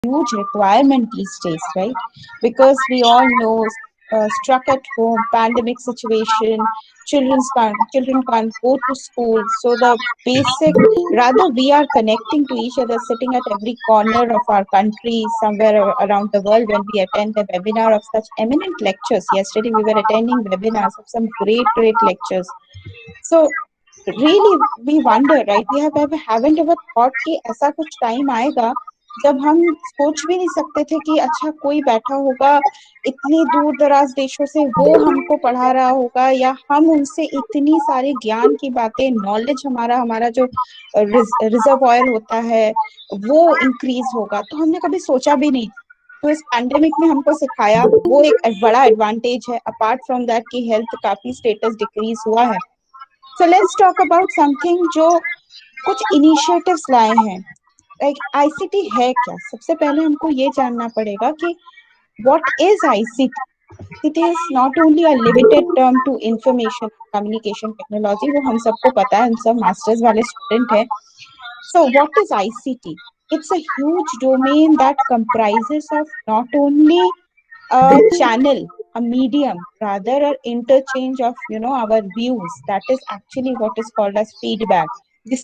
huge requirement these days, right? Because we all know, struck at home, pandemic situation, children can't go to school. So the basic, rather we are connecting to each other, sitting at every corner of our country, somewhere around the world, when we attend the webinar of such eminent lectures. Yesterday we were attending webinars of some great lectures. So really we wonder, right? We have ever haven't ever thought कि ऐसा कुछ time आएगा जब हम सोच भी नहीं सकते थे कि अच्छा कोई बैठा होगा इतनी दूर दराज देशों से, वो हमको पढ़ा रहा होगा, या हम उनसे इतनी सारे ज्ञान की बातें, नॉलेज, हमारा हमारा जो रिजर्वॉयर होता है वो इंक्रीज होगा। तो हमने कभी सोचा भी नहीं। तो इस पैंडेमिक ने हमको सिखाया, वो एक बड़ा एडवांटेज है। अपार्ट फ्रॉम दैट कि हेल्थ काफी स्टेटस डिक्रीज हुआ है। So let's talk about something जो कुछ इनिशिएटिव्स लाए हैं। लाइक आईसीटी है क्या? सबसे पहले हमको ये जानना पड़ेगा कि what is ICT. It is not only a limited term to information communication technology, वो हम सबको पता है, हम सब मास्टर्स वाले स्टूडेंट हैं। So what is ICT? It's a huge domain that comprises of not only a channel, a medium, rather an interchange of our views. That is actually what is called as feedback.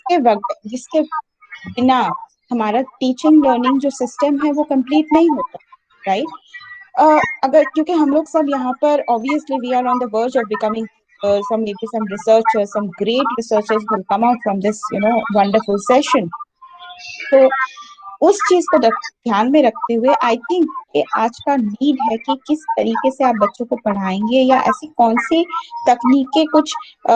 जिसके बिना हमारा teaching learning जो system है वो complete नहीं होता, right? अगर क्योंकि हम लोग सब यहाँ पर obviously we are on the verge of becoming some maybe some researchers, some great researchers will come out from this wonderful session. तो उस चीज को ध्यान में रखते हुए आई थिंक ये आज का नीड है कि किस तरीके से आप बच्चों को पढ़ाएंगे, या ऐसी कौन सी तकनीकें, कुछ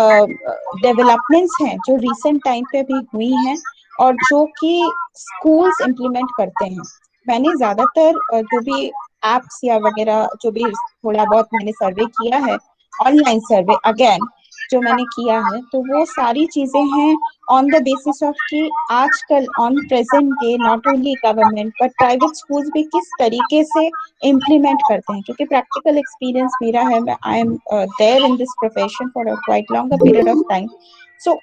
डेवलपमेंट्स हैं जो रिसेंट टाइम पे भी हुई हैं और जो कि स्कूल्स इम्प्लीमेंट करते हैं। मैंने ज्यादातर जो भी एप्स या वगैरह जो भी थोड़ा बहुत मैंने सर्वे किया है, ऑनलाइन सर्वे अगेन जो मैंने किया है, तो वो सारी चीजें हैं ऑन द बेसिस ऑफ कि आजकल on present day not only government but private schools भी किस तरीके से इम्प्लीमेंट करते हैं। क्योंकि प्रैक्टिकल एक्सपीरियंस मेरा है, मैं I am there in this profession for a quite longer period of time. So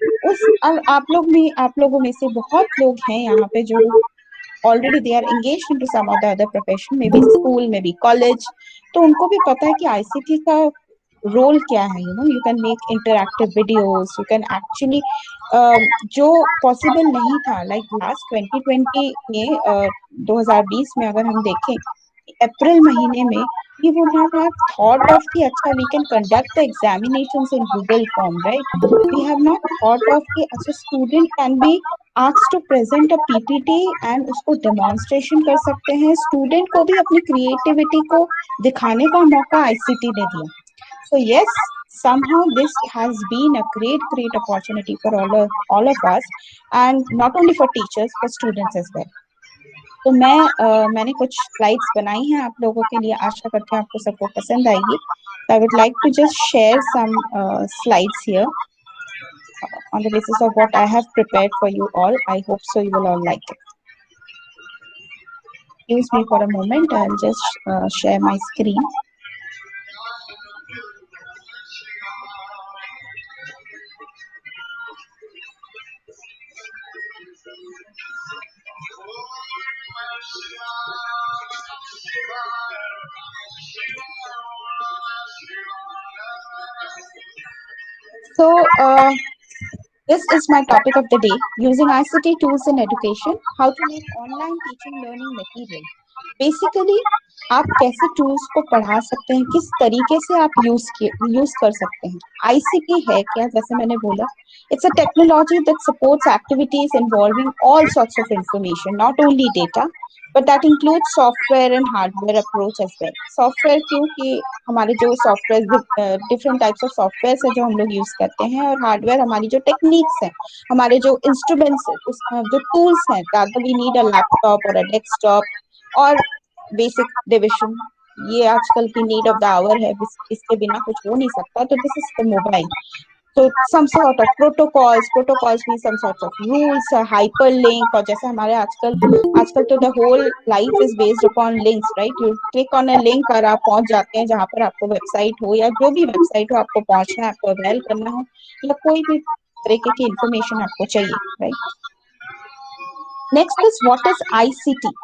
आप लोगों में से बहुत लोग हैं यहाँ पे जो already they are engaged into some or the other profession, maybe school, maybe college. तो उनको भी पता है कि आईसीटी का रोल क्या है। You can make interactive videos, you can actually जो पॉसिबल नहीं था लाइक लास्ट 2020 में 2020 में अगर हम देखें अप्रैल महीने में, we would not have thought of कि अच्छा we can conduct the examinations in Google form, right? We have not thought of कि अच्छा student can be asked to present a PPT and उसको demonstration कर सकते हैं। student को भी अपनी creativity को दिखाने का मौका ICT ने दिया। So yes, somehow this has been a great opportunity for all of us, and not only for teachers, for students as well. तो मैंने कुछ स्लाइड्स बनाई हैं आप लोगों के लिए, आशा करते हैं आपको सबको पसंद आएगी। I would like to just share some slides here on the basis of what I have prepared for you all. I hope so you will all like it. Excuse me for a moment, I'll just share my screen. So this is my topic of the day, using ICT tools in education, how to make online teaching learning material. Basically आप कैसे tools को पढ़ा सकते हैं, किस तरीके से आप यूज कर सकते हैं। आईसीटी है क्या? जैसे मैंने बोला, it's a technology that supports activities involving all sorts of information, not only data but that includes software and hardware approach as well. Software क्योंकि हमारे जो software, different types of software है जो हम लोग यूज करते हैं, और हार्डवेयर हमारी जो टेक्निक्स हैं, हमारे जो इंस्ट्रूमेंट्स, जो टूल्स हैं, rather we need a laptop और अ डेस्कटॉप और बेसिक डिविजन। ये आजकल की नीड ऑफ द आवर है, इसके बिना कुछ हो नहीं सकता। तो this is the mobile. So some sort of protocols mean some sorts of rules, a hyperlink, और जैसे हमारे आजकल तो the whole life is based upon links, right? You click on a link और आप पहुंच जाते हैं जहां पर आपको वेबसाइट हो, या जो भी वेबसाइट हो आपको पहुंचना है, आपको अवेल करना हो, या कोई भी तरीके की इंफॉर्मेशन आपको चाहिए, right? Next is what is ICT?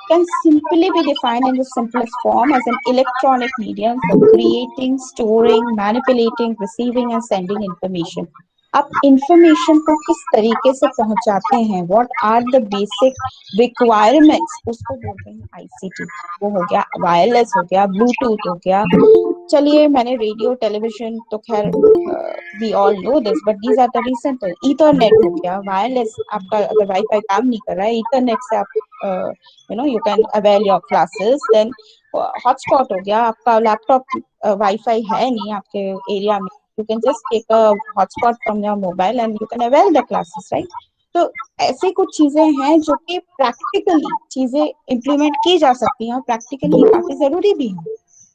can simply be defined in the simplest form as an electronic medium for creating, storing, manipulating, receiving and sending information. आप इंफॉर्मेशन को किस तरीके से पहुंचाते हैं, what are the basic requirements, उसको बोलते हैं आईसीटी। वो हो गया वायरलेस, हो गया ब्लूटूथ, हो गया, चलिए मैंने रेडियो टेलीविजन तो खैर we all know this, but these are the recent. Ethernet हो गया वायरलेस, आपका अगर वाईफाई काम नहीं कर रहा है, ईथरनेट से आप you can avail your classes. Then hotspot हो गया, आपका लैपटॉप वाईफाई है नहीं आपके एरिया में, you can just take a hotspot from your mobile and you can avail the classes, right. तो ऐसे कुछ चीजें हैं जो कि प्रैक्टिकली चीजें इम्प्लीमेंट की जा सकती हैं और प्रैक्टिकली काफी जरूरी भी है।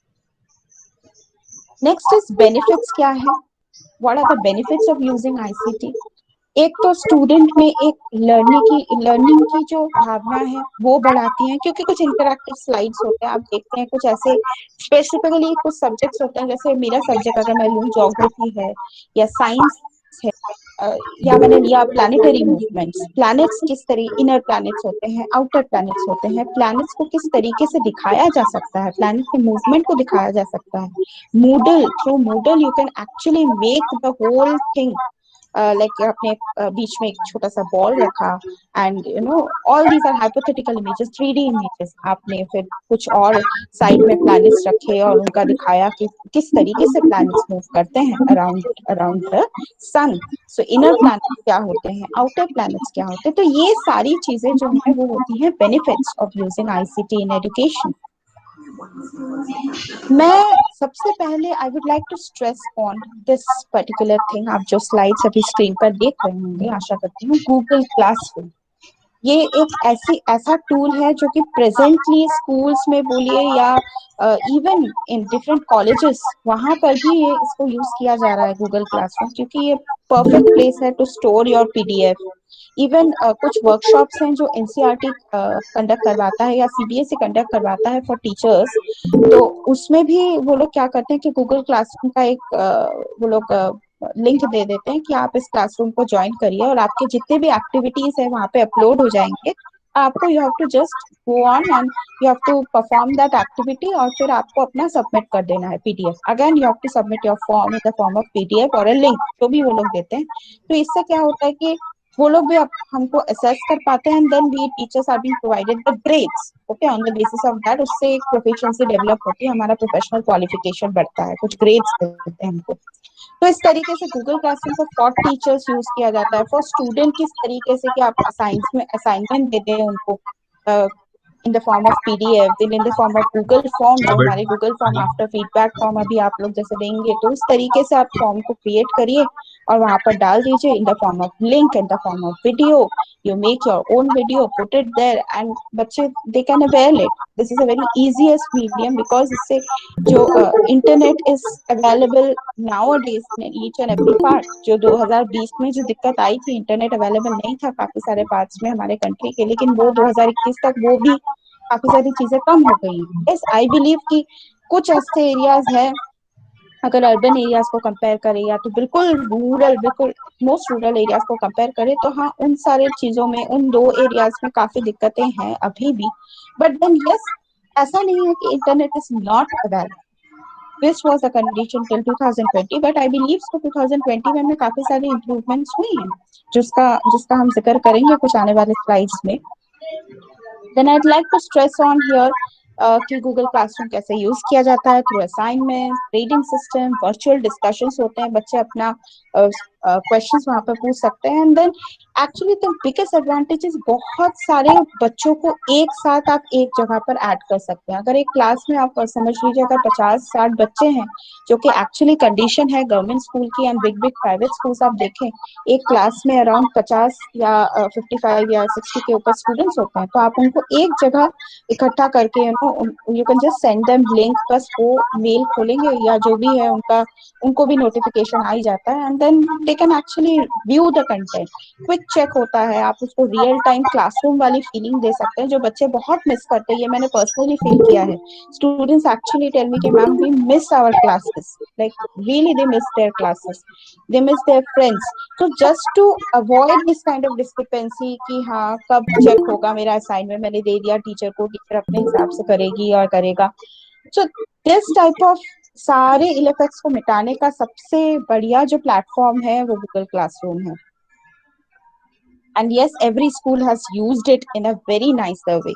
नेक्स्ट इज बेनिफिट्स क्या है, what are the benefits of using ICT. एक तो स्टूडेंट में एक लर्निंग की जो भावना है वो बढ़ाती है, क्योंकि कुछ इंटरैक्टिव स्लाइड्स होते हैं, आप देखते हैं कुछ ऐसे स्पेसिफिकली कुछ सब्जेक्ट्स होते हैं, जैसे मेरा सब्जेक्ट अगर मैं लूँ ज्योग्राफी है या साइंस है, या मैंने लिया प्लानिटरी मूवमेंट्स, प्लैनेट्स किस तरीके, इनर प्लैनेट्स होते हैं, आउटर प्लैनेट्स होते हैं, प्लैनेट्स को किस तरीके से दिखाया जा सकता है, प्लैनेट के मूवमेंट को दिखाया जा सकता है। Moodle, through Moodle you can actually make the whole thing, like आपने बीच में एक छोटा सा बॉल रखा and all these are hypothetical images, 3D images, आपने फिर कुछ और साइड में प्लैनेट्स रखे और उनका दिखाया कि किस तरीके से प्लैनेट्स मूव करते हैं around around the sun. So inner planets क्या होते हैं, आउटर प्लैनेट्स क्या होते हैं, तो ये सारी चीजें जो है वो होती हैं benefits of using ICT in education. मैं सबसे पहले I would like to stress on this particular thing, आप जो स्लाइड्स अभी स्क्रीन पर देख रहे होंगे आशा करती हूँ, गूगल क्लासरूम। ये एक ऐसा टूल है जो कि प्रेजेंटली स्कूल्स में बोलिए या इवन इन डिफरेंट कॉलेजेस, वहां पर भी ये इसको यूज किया जा रहा है गूगल क्लासरूम, क्योंकि ये परफेक्ट प्लेस है to store your PDF. Even कुछ वर्कशॉप्स हैं जो एनसीईआरटी कंडक्ट करवाता है या सीबीएसई कंडक्ट करवाता है फॉर टीचर्स, तो उसमें भी वो लोग क्या करते हैं कि गूगल क्लासरूम का एक वो लोग लिंक दे देते हैं कि आप इस क्लासरूम को ज्वाइन करिए और आपके जितने भी एक्टिविटीज है वहां पे अपलोड हो जाएंगे। आपको you have to just go on and you have to perform that activity और फिर आपको अपना सबमिट कर देना है PDF. Again you have to submit your form in the form of PDF और अ लिंक, जो भी वो लोग देते हैं। तो इससे क्या होता है कि वो लोग भी हमको असेस कर पाते हैं, and then we teachers are being provided the grades, okay, on the basis of that उससे एक प्रोफिशिएंसी डेवलप होती है, हमारा प्रोफेशनल क्वालिफिकेशन बढ़ता है, कुछ ग्रेड्स देते हैं हमको। तो इस तरीके से गूगल क्लासरूम को फॉर टीचर्स यूज किया जाता है, फॉर स्टूडेंट किस तरीके से कि आप असाइनमेंट देते हैं उनको in the form of PDF, then in the form of Google form, जो हमारे Google form after feedback form अभी आप लोग जैसे देंगे, तो उस तरीके से आप फॉर्म को क्रिएट करिए और वहां पर डाल दीजिए in the form of link, in the form of video, you make your own video, put it there and बच्चे they can avail it. This is a very easiest medium because इससे जो internet is available nowadays in each and every part। जो 2020 में जो दिक्कत आई थी, internet available नहीं था काफी सारे पार्ट्स में हमारे कंट्री के, लेकिन वो 2021 तक वो भी काफी सारी चीजें कम हो गई हैं। यस, आई बिलीव कि कुछ ऐसे एरियाज है, अगर अर्बन एरियाज को कंपेयर करें या तो बिल्कुल रूरल, बिल्कुल मोस्ट रूरल एरियाज को कंपेयर करें, तो हाँ उन सारे चीजों में, उन दो एरियाज में काफी दिक्कतें हैं अभी भी। बट देन यस, ऐसा नहीं है कि internet is not available. This was the condition till 2020, but I believe so 2021 में काफी सारी इंप्रूवमेंट्स हुई हैं, जिसका जिसका हम जिक्र करेंगे कुछ आने वाले स्लाइड्स में। Then I like to stress on here कि गूगल क्लासरूम कैसे यूज किया जाता है, through assignment, grading system, virtual discussions होते हैं, बच्चे अपना क्वेश्चंस वहां पर पूछ सकते हैं। And then actually the biggest advantage is बहुत सारे बच्चों को एक साथ आप एक जगह पर ऐड कर सकते हैं। अगर एक क्लास में आप समझ लीजिए अगर 50-60 बच्चे हैं, जो कि एक्चुअली कंडीशन है गवर्नमेंट स्कूल की and big big private schools, आप देखें एक क्लास में अराउंड 50 या 55 या 60 के ऊपर स्टूडेंट्स होते हैं, तो आप उनको एक जगह इकट्ठा करके you can just send them link, बस वो मेल खोलेंगे या जो भी है उनका, उनको भी नोटिफिकेशन आ ही जाता है, and then they they can actually view the content, quick check होता है, आप उसको रियल टाइम क्लासरूम वाली फीलिंग दे सकते हैं, जो बच्चे बहुत मिस करते हैं, ये मैंने पर्सनली फील किया है. Students actually tell me कि ma'am we miss our classes, like really they miss their classes, they miss their friends. So just to avoid this kind of discrepancy कि हाँ कब चेक होगा मेरा असाइनमेंट, मैंने दे दिया टीचर को, टीचर अपने हिसाब से करेगी और करेगा. So this type of सारे इल इफेक्ट्स को मिटाने का सबसे बढ़िया जो प्लेटफॉर्म है वो गूगल क्लासरूम है. And yes, every school has used it in a very nicer way.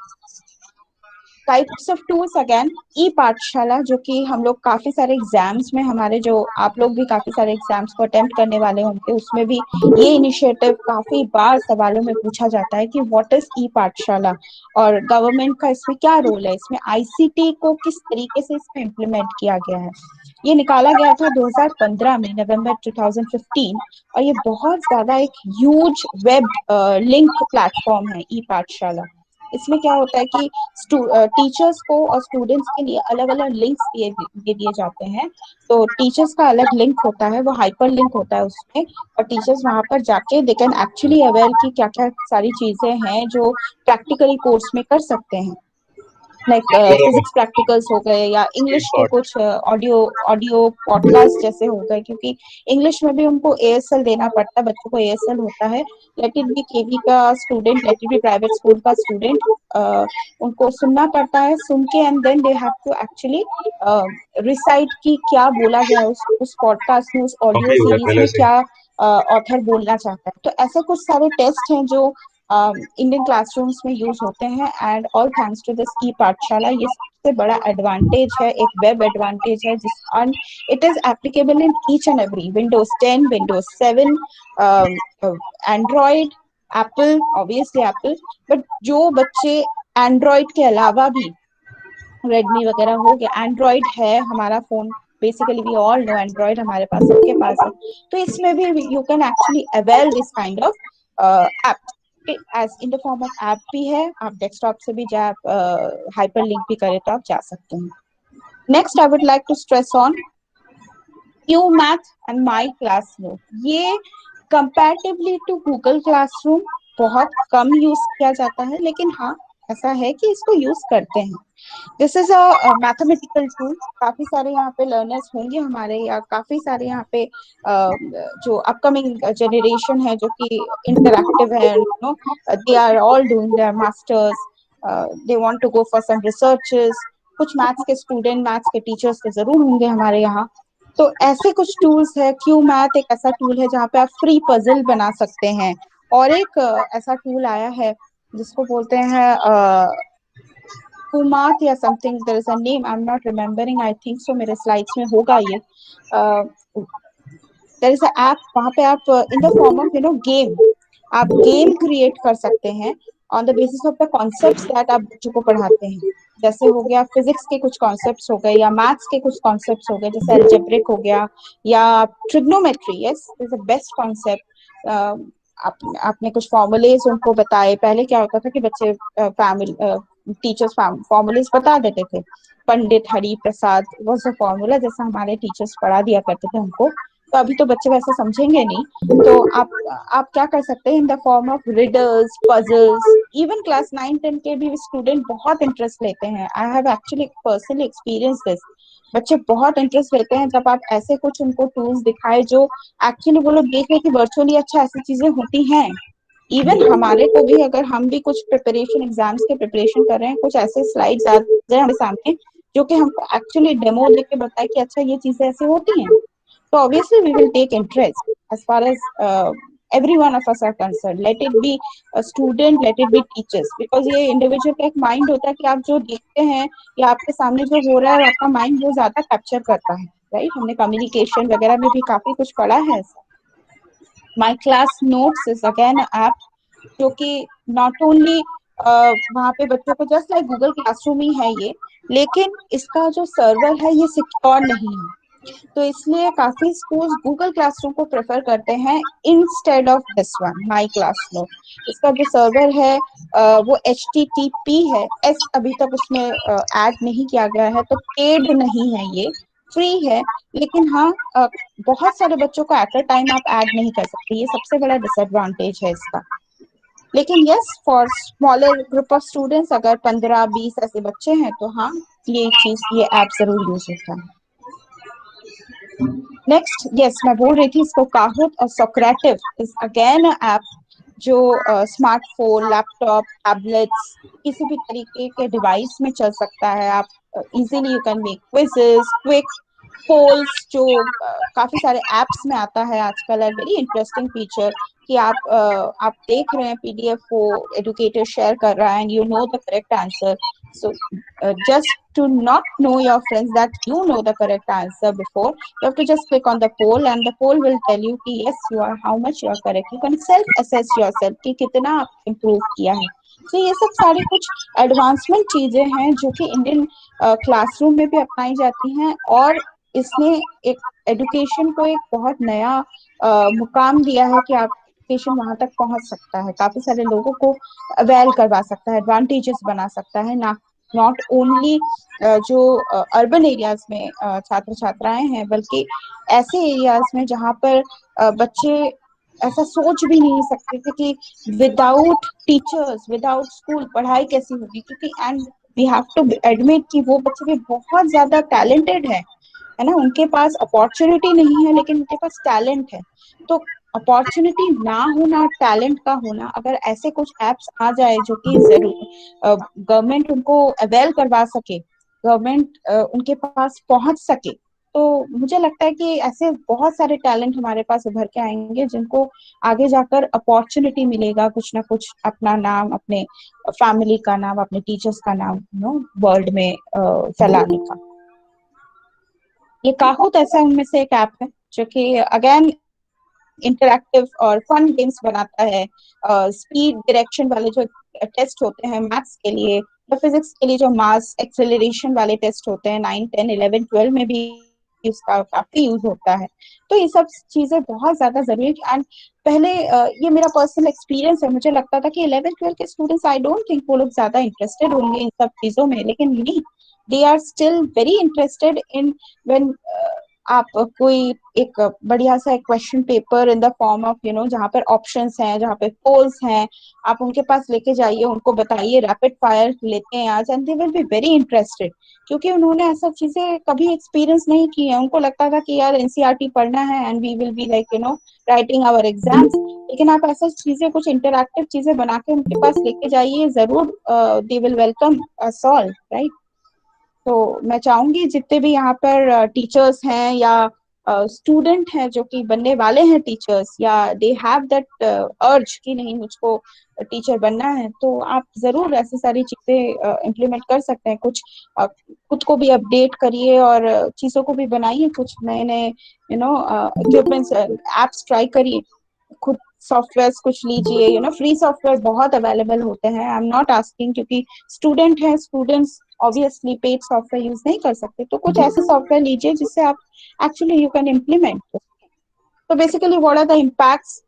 Types of tools again, e Pathshala, जो कि हम लोग काफी सारे एग्जाम्स में, हमारे जो आप लोग भी काफी सारे एग्जाम्स को अटेम्प्ट करने वाले होंगे, उसमें भी ये इनिशिएटिव काफी बार सवालों में पूछा जाता है कि व्हाट इज ई पाठशाला और गवर्नमेंट का इसमें क्या रोल है, इसमें आईसीटी को किस तरीके से इसमें इम्प्लीमेंट किया गया है. ये निकाला गया था 2015 में, नवंबर 2015, और ये बहुत ज्यादा एक ह्यूज वेब लिंक प्लेटफॉर्म है ई पाठशाला. इसमें क्या होता है कि टीचर्स को और स्टूडेंट्स के लिए अलग अलग लिंक्स दे दिए जाते हैं. तो टीचर्स का अलग लिंक होता है, वो हाइपर लिंक होता है उसमें, और टीचर्स वहां पर जाके दे कैन एक्चुअली अवेयर की क्या क्या सारी चीजें हैं जो प्रैक्टिकली कोर्स में कर सकते हैं. लाइक फिजिक्स प्रैक्टिकल्स हो गए, या इंग्लिश के कुछ ऑडियो ऑडियो पॉडकास्ट जैसे हो गए, क्योंकि इंग्लिश में भी उनको एएसएल देना पड़ता है, बच्चों को एएसएल होता है. लेट इट बी केवी का स्टूडेंट, let it be private school का स्टूडेंट, उनको सुनना पड़ता है, सुन के and then they have to actually recite की क्या बोला गया है उस पॉडकास्ट में, उस ऑडियो सीरीज में क्या ऑथर बोलना चाहता है. तो ऐसे कुछ सारे टेस्ट हैं जो इंडियन क्लासरूम्स में यूज होते हैं. And all thanks to this e Pathshala. ये सबसे बड़ा एडवांटेज है, एक वेब एडवांटेज है, जिस it is applicable in each and every, Windows 10, Windows 7, Android, Apple, obviously Apple. But जो बच्चे एंड्रॉइड के अलावा भी, रेडमी वगैरह हो गया, एंड्रॉइड है हमारा phone, basically we all know Android हमारे पास सबके पास है, तो इसमें भी you can actually avail this kind of app as in the form of app भी है. आप डेस्कटॉप से भी आप हाइपर लिंक भी करें तो आप जा सकते हैं. Next I would like to stress on Cuemath and my classroom. ये कंपैरेटिवली टू गूगल क्लासरूम बहुत कम यूज किया जाता है, लेकिन हाँ ऐसा है कि इसको यूज करते हैं. This is a mathematical tool. काफी सारे यहाँ पे लर्नर्स होंगे हमारे, या काफी सारे यहाँ पे जो अपकमिंग जनरेशन है जो कि इंटरैक्टिव है, you know, they are all doing their masters, they want to go for some researches. कुछ मैथ्स के स्टूडेंट, मैथ्स के टीचर्स तो जरूर होंगे हमारे यहाँ. तो ऐसे कुछ टूल्स है. क्यू मैथ एक ऐसा टूल है जहाँ पे आप फ्री पजल बना सकते हैं. और एक ऐसा टूल आया है जिसको बोलते हैं कुमात या something, there is a name, I am not remembering, I think so मेरे स्लाइड्स में होगा ये. देयर इज अ ऐप, वहां पे आप in the form of game, आप गेम क्रिएट कर सकते हैं on the basis of the concepts that आप बच्चों को पढ़ाते हैं. जैसे हो गया फिजिक्स के कुछ कॉन्सेप्ट्स हो गए, या मैथ्स के कुछ कॉन्सेप्ट्स हो गए, जैसे अलजेब्रिक हो गया, या trigonometry. Yes, is the best concept. आपने कुछ फॉर्मूलेज उनको बताए. पहले क्या होता था कि बच्चे फैमिली टीचर्स फॉर्मूलेज बता देते थे. Pandit Hari Prasad was a formula, जैसा हमारे टीचर्स पढ़ा दिया करते थे हमको. तो अभी तो बच्चे वैसे समझेंगे नहीं. तो आप क्या कर सकते हैं, in the form of riddles, puzzles. Even class 9-10 के भी स्टूडेंट बहुत इंटरेस्ट लेते हैं. I have actually personally experience this. बच्चे बहुत इंटरेस्ट लेते हैं जब आप ऐसे कुछ उनको टूल्स दिखाए जो एक्चुअली वो लोग देख रहे कि वर्चुअली अच्छा ऐसी चीजें होती हैं. इवन हमारे को भी, अगर हम भी कुछ प्रिपरेशन, एग्जाम्स के प्रिपरेशन कर रहे हैं, कुछ ऐसे स्लाइड्स आ जाए हमारे सामने जो कि हमको एक्चुअली डेमो देके बताए कि अच्छा ये चीजें ऐसे होती हैं, तो obviously we will take interest as far as every one of us are concerned. Let it be a student, let it be teachers, because ये इंडिविजुअल का एक माइंड होता है कि आप जो देखते हैं या आपके सामने जो हो रहा है आपका माइंड वो ज्यादा कैप्चर करता है. राइट, हमने कम्युनिकेशन वगैरह में भी काफी कुछ पढ़ा है. My class notes is again app जो कि नॉट ओनली वहाँ पे बच्चों को, जस्ट लाइक गूगल क्लासरूम ही है ये, लेकिन इसका जो सर्वर है ये सिक्योर नहीं है. तो इसलिए काफी स्कूल्स गूगल क्लासरूम को प्रेफर करते हैं instead of this one, my class note. इसका जो सर्वर है वो HTTP है. एस अभी तक उसमें ऐड नहीं किया गया है, तो पेड नहीं है ये. फ्री है, लेकिन हाँ बहुत सारे बच्चों को एट अ टाइम आप ऐड नहीं कर सकते, ये सबसे बड़ा डिसएडवांटेज है इसका। लेकिन yes, for smaller group of students, अगर 15-20 ऐसे बच्चे हैं तो हाँ, ये ऐप जरूर यूज होता है। नेक्स्ट, यस, मैं बोल रही थी इसको, काहूट और सोक्रेटिव इज अगेन ऐप जो स्मार्टफोन, लैपटॉप, टैबलेट्स, किसी भी तरीके के डिवाइस में चल सकता है। आप easily you can make quizzes, quick polls, जो काफी सारे एप्स में आता है आजकल, है वेरी इंटरेस्टिंग फीचर कि आप देख रहे हैं पीडीएफ को एडुकेटर शेयर कर रहा है and you know the correct answer. So just to not know your friends that you know the correct answer before, you have to just click on the poll and the poll will tell you कि yes you are, how much you are correct, you can self assess yourself कि कितना आप improve किया है। तो ये सब सारी कुछ एडवांसमेंट चीजें हैं जो कि इंडियन क्लासरूम में भी अपनाई जाती हैं, और इसने एक एजुकेशन को एक बहुत नया मुकाम दिया है कि आप एजुकेशन वहां तक पहुंच सकता है, काफी सारे लोगों को अवेल करवा सकता है, एडवांटेजेस बना सकता है, ना नॉट ओनली जो अर्बन एरियाज में छात्र छात्राएं हैं, बल्कि ऐसे एरियाज में जहाँ पर बच्चे ऐसा सोच भी नहीं सकते थे कि विदाउट टीचर्स, विदाउट स्कूल पढ़ाई कैसी होगी, क्योंकि and we have to admit कि वो बच्चे भी बहुत ज्यादा टैलेंटेड है ना, उनके पास अपॉर्चुनिटी नहीं है लेकिन उनके पास टैलेंट है। तो अपॉर्चुनिटी ना होना, टैलेंट का होना, अगर ऐसे कुछ एप्स आ जाए जो कि जरूर गवर्नमेंट उनको अवेल करवा सके, गवर्नमेंट उनके पास पहुंच सके, तो मुझे लगता है कि ऐसे बहुत सारे टैलेंट हमारे पास उभर के आएंगे जिनको आगे जाकर अपॉर्चुनिटी मिलेगा कुछ ना कुछ अपना नाम, अपने फैमिली का नाम, अपने टीचर्स का नाम वर्ल्ड में फैलाने का। ये काहूत ऐसा उनमें से एक ऐप है जो कि अगेन इंटरैक्टिव और फन गेम्स बनाता है। स्पीड डायरेक्शन वाले जो टेस्ट होते हैं मैथ्स के लिए या फिजिक्स के लिए, जो मास एक्सेलरेशन वाले टेस्ट होते हैं 9, 10, 11, 12 में भी इसका काफी यूज होता है। तो ये सब चीजें बहुत ज्यादा जरूरी है। एंड पहले ये मेरा पर्सनल एक्सपीरियंस है, मुझे लगता था कि 11, 12 के स्टूडेंट्स, आई डोंट थिंक वो लोग ज्यादा इंटरेस्टेड होंगे इन सब चीजों में, लेकिन नहीं, they are still very interested in when आप कोई एक बढ़िया सा question paper in the form of जहाँ पर ऑप्शंस हैं, जहाँ पे पोल्स हैं, आप उनके पास लेके जाइए, उनको बताइए, रैपिड फायर लेते हैं आज, and they will be very interested, क्योंकि उन्होंने ऐसा चीजें कभी एक्सपीरियंस नहीं की है। उनको लगता था कि यार एनसीईआरटी पढ़ना है and we will be like writing our exams, लेकिन आप ऐसा चीजें, कुछ इंटरैक्टिव चीजें बना के उनके पास लेके जाइए, जरूर they will welcome us all, right. तो मैं चाहूंगी जितने भी यहाँ पर टीचर्स हैं या स्टूडेंट हैं जो कि बनने वाले हैं टीचर्स, या दे हैव दैट अर्ज कि नहीं मुझको टीचर बनना है, तो आप जरूर ऐसी सारी चीजें इम्प्लीमेंट कर सकते हैं। कुछ खुद को भी अपडेट करिए और चीजों को भी बनाइए, कुछ नए नए इक्विपमेंट्स, एप्स ट्राई करिए, खुद सॉफ्टवेयर कुछ लीजिए, फ्री सॉफ्टवेयर बहुत अवेलेबल होते हैं। आई एम नॉट आस्किंग, क्योंकि स्टूडेंट है, students obviously paid software use नहीं कर सकते, तो कुछ ऐसे सॉफ्टवेयर लीजिए जिससे आप एक्चुअली यू कैन इम्प्लीमेंट। तो basically what are the impacts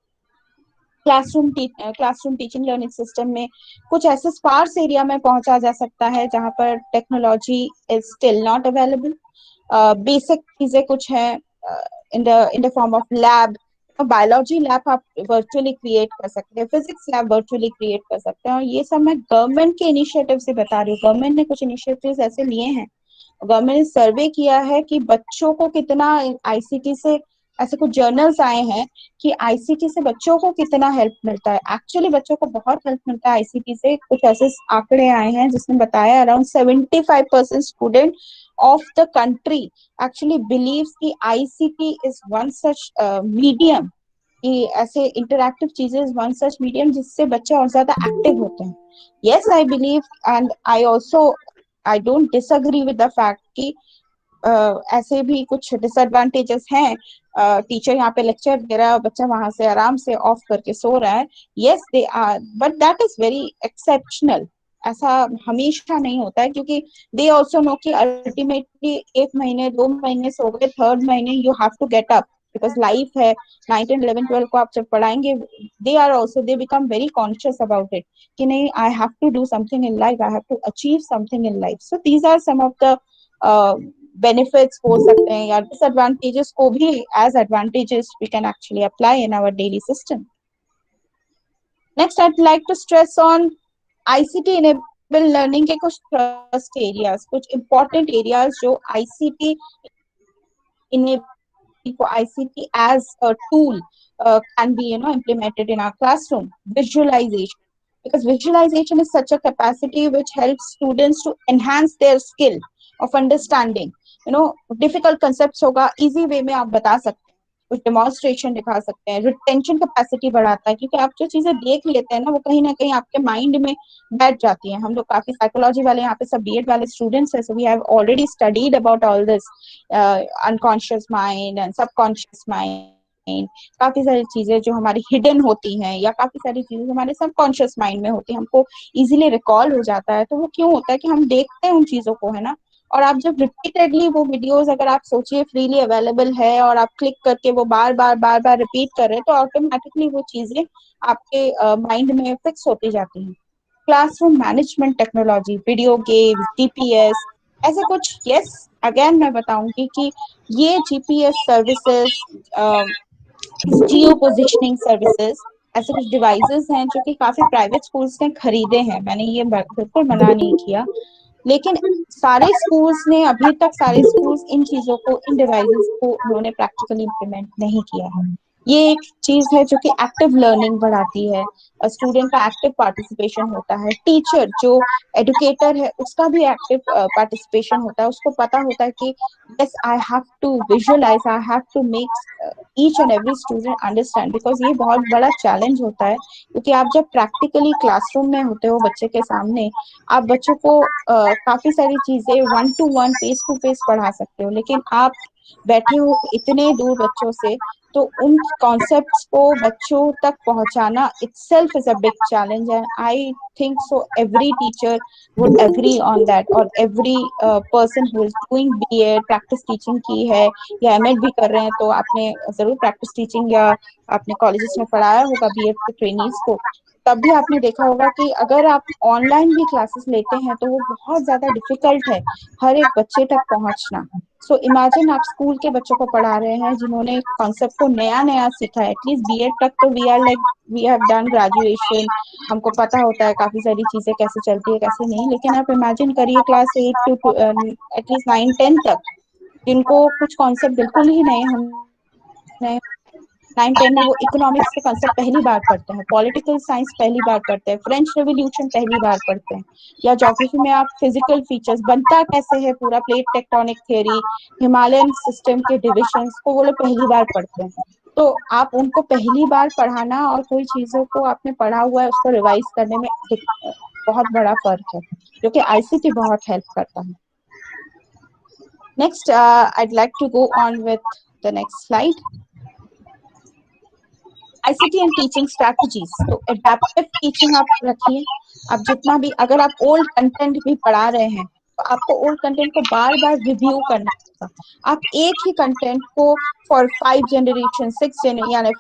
classroom teaching learning system में, कुछ ऐसे स्पार्स एरिया में पहुंचा जा सकता है जहां पर technology is still not available. Basic चीजें कुछ है in the form of lab, biology lab आप वर्चुअली क्रिएट कर सकते हैं, फिजिक्स लैब वर्चुअली क्रिएट कर सकते हैं, और ये सब मैं गवर्नमेंट के इनिशिएटिव से बता रही हूँ। गवर्नमेंट ने कुछ इनिशिएटिव्स ऐसे लिए हैं, गवर्नमेंट ने सर्वे किया है कि बच्चों को कितना आईसीटी से, ऐसे कुछ जर्नल्स आए हैं कि आईसीटी से बच्चों को कितना हेल्प मिलता है। एक्चुअली बच्चों को बहुत हेल्प मिलता है आईसीटी से। कुछ ऐसे आंकड़े आए हैं जिसने बताया around 75% student of the country actually believes कि ICT is one such medium, कि ऐसे इंटरैक्टिव चीजें वन सच मीडियम जिससे बच्चे और ज्यादा एक्टिव होते हैं। Yes, I believe and I also, I don't disagree with the fact कि ऐसे भी कुछ डिसएडवांटेजेस हैं। टीचर यहाँ पे लेक्चर दे रहा है, बच्चा वहां से आराम से ऑफ करके सो रहा है। Yes they are, but that is very exceptional, ऐसा हमेशा नहीं होता है, क्योंकि दे ऑल्सो नो कि अल्टीमेटली 1 महीने 2 महीने सो गए, थर्ड महीने you have to get up, because life है। 9, 11, 12 को आप जब पढ़ाएंगे, they are also, they become very conscious about it कि नहीं, I have to do something in life, I have to achieve something in life. So these are some of the benefits बोल सकते हैं या डिसएडवांटेजेस को भी as advantages we can actually apply in our daily system. Next I'd like to stress on ICT enabled learning के कुछ trust areas, कुछ important areas जो ICT enable ICT as a tool can be implemented in our classroom. Visualization, because visualization is such a capacity which helps students to enhance their skill of understanding. Difficult concepts होगा easy way में आप बता सकते हैं, कुछ demonstration दिखा सकते हैं. रिटेंशन कैपेसिटी बढ़ाता है, क्योंकि आप जो चीजें देख लेते हैं ना वो कहीं ना कहीं आपके माइंड में बैठ जाती हैं. हम लोग काफी साइकोलॉजी वाले यहाँ पे सब बीएड वाले स्टूडेंट्स हैं, so we have already studied about all this unconscious mind and subconscious mind. काफी सारी चीजें जो हमारी हिडन होती हैं या काफी सारी चीजें हमारे सबकॉन्शियस माइंड में होती हैं, हमको इजीली रिकॉल हो जाता है. तो वो क्यों होता है कि हम देखते हैं उन चीजों को, है ना. और आप जब रिपीटेडली वो वीडियोस अगर आप सोचिए फ्रीली अवेलेबल है और आप क्लिक करके वो बार बार रिपीट कर रहे हैं, तो ऑटोमेटिकली वो चीजें आपके माइंड में फिक्स होती जाती हैं. Classroom management technology, video games, GPS, ऐसे कुछ. यस, अगेन मैं बताऊंगी कि ये GPS services, geo positioning services, ऐसे कुछ डिवाइसेस हैं जो कि काफी प्राइवेट स्कूल्स ने खरीदे हैं. मैंने ये बिल्कुल मना नहीं किया, लेकिन सारे स्कूल्स ने अभी तक, सारे स्कूल्स इन चीजों को, इन डिवाइसेस को उन्होंने प्रैक्टिकली इम्प्लीमेंट नहीं किया है. ये एक चीज है जो कि एक्टिव लर्निंग बढ़ाती है, स्टूडेंट का एक्टिव पार्टिसिपेशन होता है. टीचर जो एडुकेटर है उसका भी एक्टिव पार्टिसिपेशन होता है. उसको पता होता है कि yes, I have to visualize, I have to make each and every student understand, because ये बहुत बड़ा चैलेंज होता है. क्योंकि आप जब प्रैक्टिकली क्लासरूम में होते हो बच्चे के सामने, आप बच्चों को काफी सारी चीजें one to one, face to face पढ़ा सकते हो, लेकिन आप बैठे हो इतने दूर बच्चों से, तो उन कॉन्सेप्ट्स को बच्चों तक पहुंचाना itself is a big challenge, and I think so every teacher would agree on that, और every person who is doing BEd practice teaching की है या एमएड भी कर रहे हैं, तो आपने जरूर प्रैक्टिस टीचिंग या आपने कॉलेजेस में पढ़ाया होगा बीएड के ट्रेनीज को, तब भी आपने देखा होगा कि अगर आप ऑनलाइन भी क्लासेस लेते हैं तो वो बहुत ज्यादा डिफिकल्ट है हर एक बच्चे तक पहुंचना. सो इमेजिन आप स्कूल के बच्चों को पढ़ा रहे हैं जिन्होंने कॉन्सेप्ट को नया नया सीखा है. एटलीस्ट बीएड तक तो we are like, we have done graduation, हमको पता होता है काफी सारी चीजें कैसे चलती है कैसे नहीं. लेकिन आप इमेजिन करिए क्लास 8 टू एटलीस्ट 9-10 तक, जिनको कुछ कॉन्सेप्ट बिल्कुल ही नए हम 9-10 में वो इकोनॉमिक्स के कंसेप्ट पहली बार पढ़ते हैं, पॉलिटिकल साइंस पहली बार पढ़ते हैं, फ्रेंच रेवोल्यूशन पहली बार पढ़ते हैं, या ज्योग्राफी में आप फिजिकल फीचर्स, बनता कैसे है पूरा plate tectonic theory, Himalayan system के डिविजन्स को वो लोग पहली बार पढ़ते हैं. तो आप उनको पहली बार पढ़ाना और कोई चीजों को आपने पढ़ा हुआ है उसको रिवाइज करने में बहुत बड़ा फर्क है, जो कि आईसीटी बहुत हेल्प करता है. Next I'd like to go on with the next slide. ICT and teaching strategies. तो एडेप्टिव टीचिंग आप रखिए. आप जितना भी, अगर आप ओल्ड कंटेंट भी पढ़ा रहे हैं तो आपको ओल्ड कंटेंट को बार बार रिव्यू करना होगा. आप एक ही कंटेंट को फॉर 5 जनरेशन 6 यानी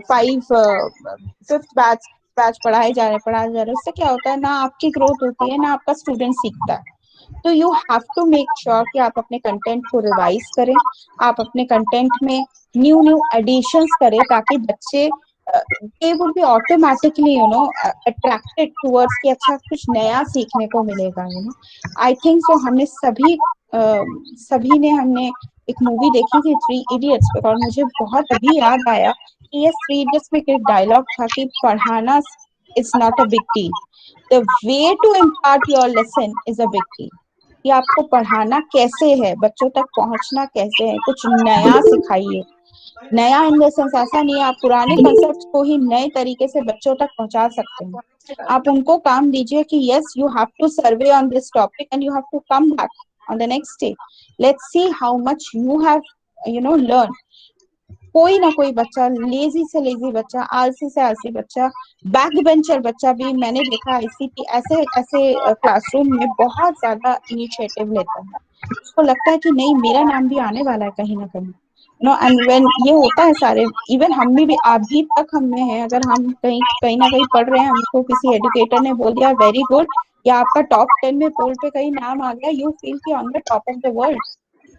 5th बैच पढ़ाए जा रहे, उससे क्या होता है, ना आपकी ग्रोथ होती है ना आपका स्टूडेंट सीखता है. तो you have to make sure कि आप अपने कंटेंट को रिवाइज करें, आप अपने कंटेंट में न्यू एडिशंस करें, ताकि बच्चे they would be automatically attracted towards कि अच्छा कुछ नया सीखने को मिलेगा. आई थिंक सो हमने सभी ने हमने एक मूवी देखी थी 3 Idiots पे, और मुझे बहुत अभी याद आया कि ये 3 Idiots में एक डायलॉग था कि पढ़ाना is not a big deal, the way to impart your lesson is a big deal. कि आपको पढ़ाना कैसे है, बच्चों तक पहुंचना कैसे है, कुछ नया सिखाइए. नया इन द सेंस ऐसा नहीं है आप पुराने कंसेप्ट को ही नए तरीके से बच्चों तक पहुंचा सकते हैं. आप उनको काम दीजिए कि yes you have to survey on this topic and you have to come back on the next day, let's see how much you have learn. कोई ना कोई बच्चा, लेजी से लेजी बच्चा, आलसी से आलसी बच्चा, बैक बेंचर बच्चा भी मैंने देखा आईसीटी ऐसे ऐसे क्लासरूम में बहुत ज्यादा इनिशिएटिव लेता है. उसको लगता है कि नहीं मेरा नाम भी आने वाला है कहीं ना कहीं. एंड व्हेन ये होता है सारे, इवन हम भी अभी तक हम में है, अगर हम कहीं कहीं ना कहीं पढ़ रहे हैं, हमको किसी एडुकेटर ने बोल दिया वेरी गुड या आपका टॉप 10 में पोल पे कहीं नाम आ गया, यू फील की on the top of the world.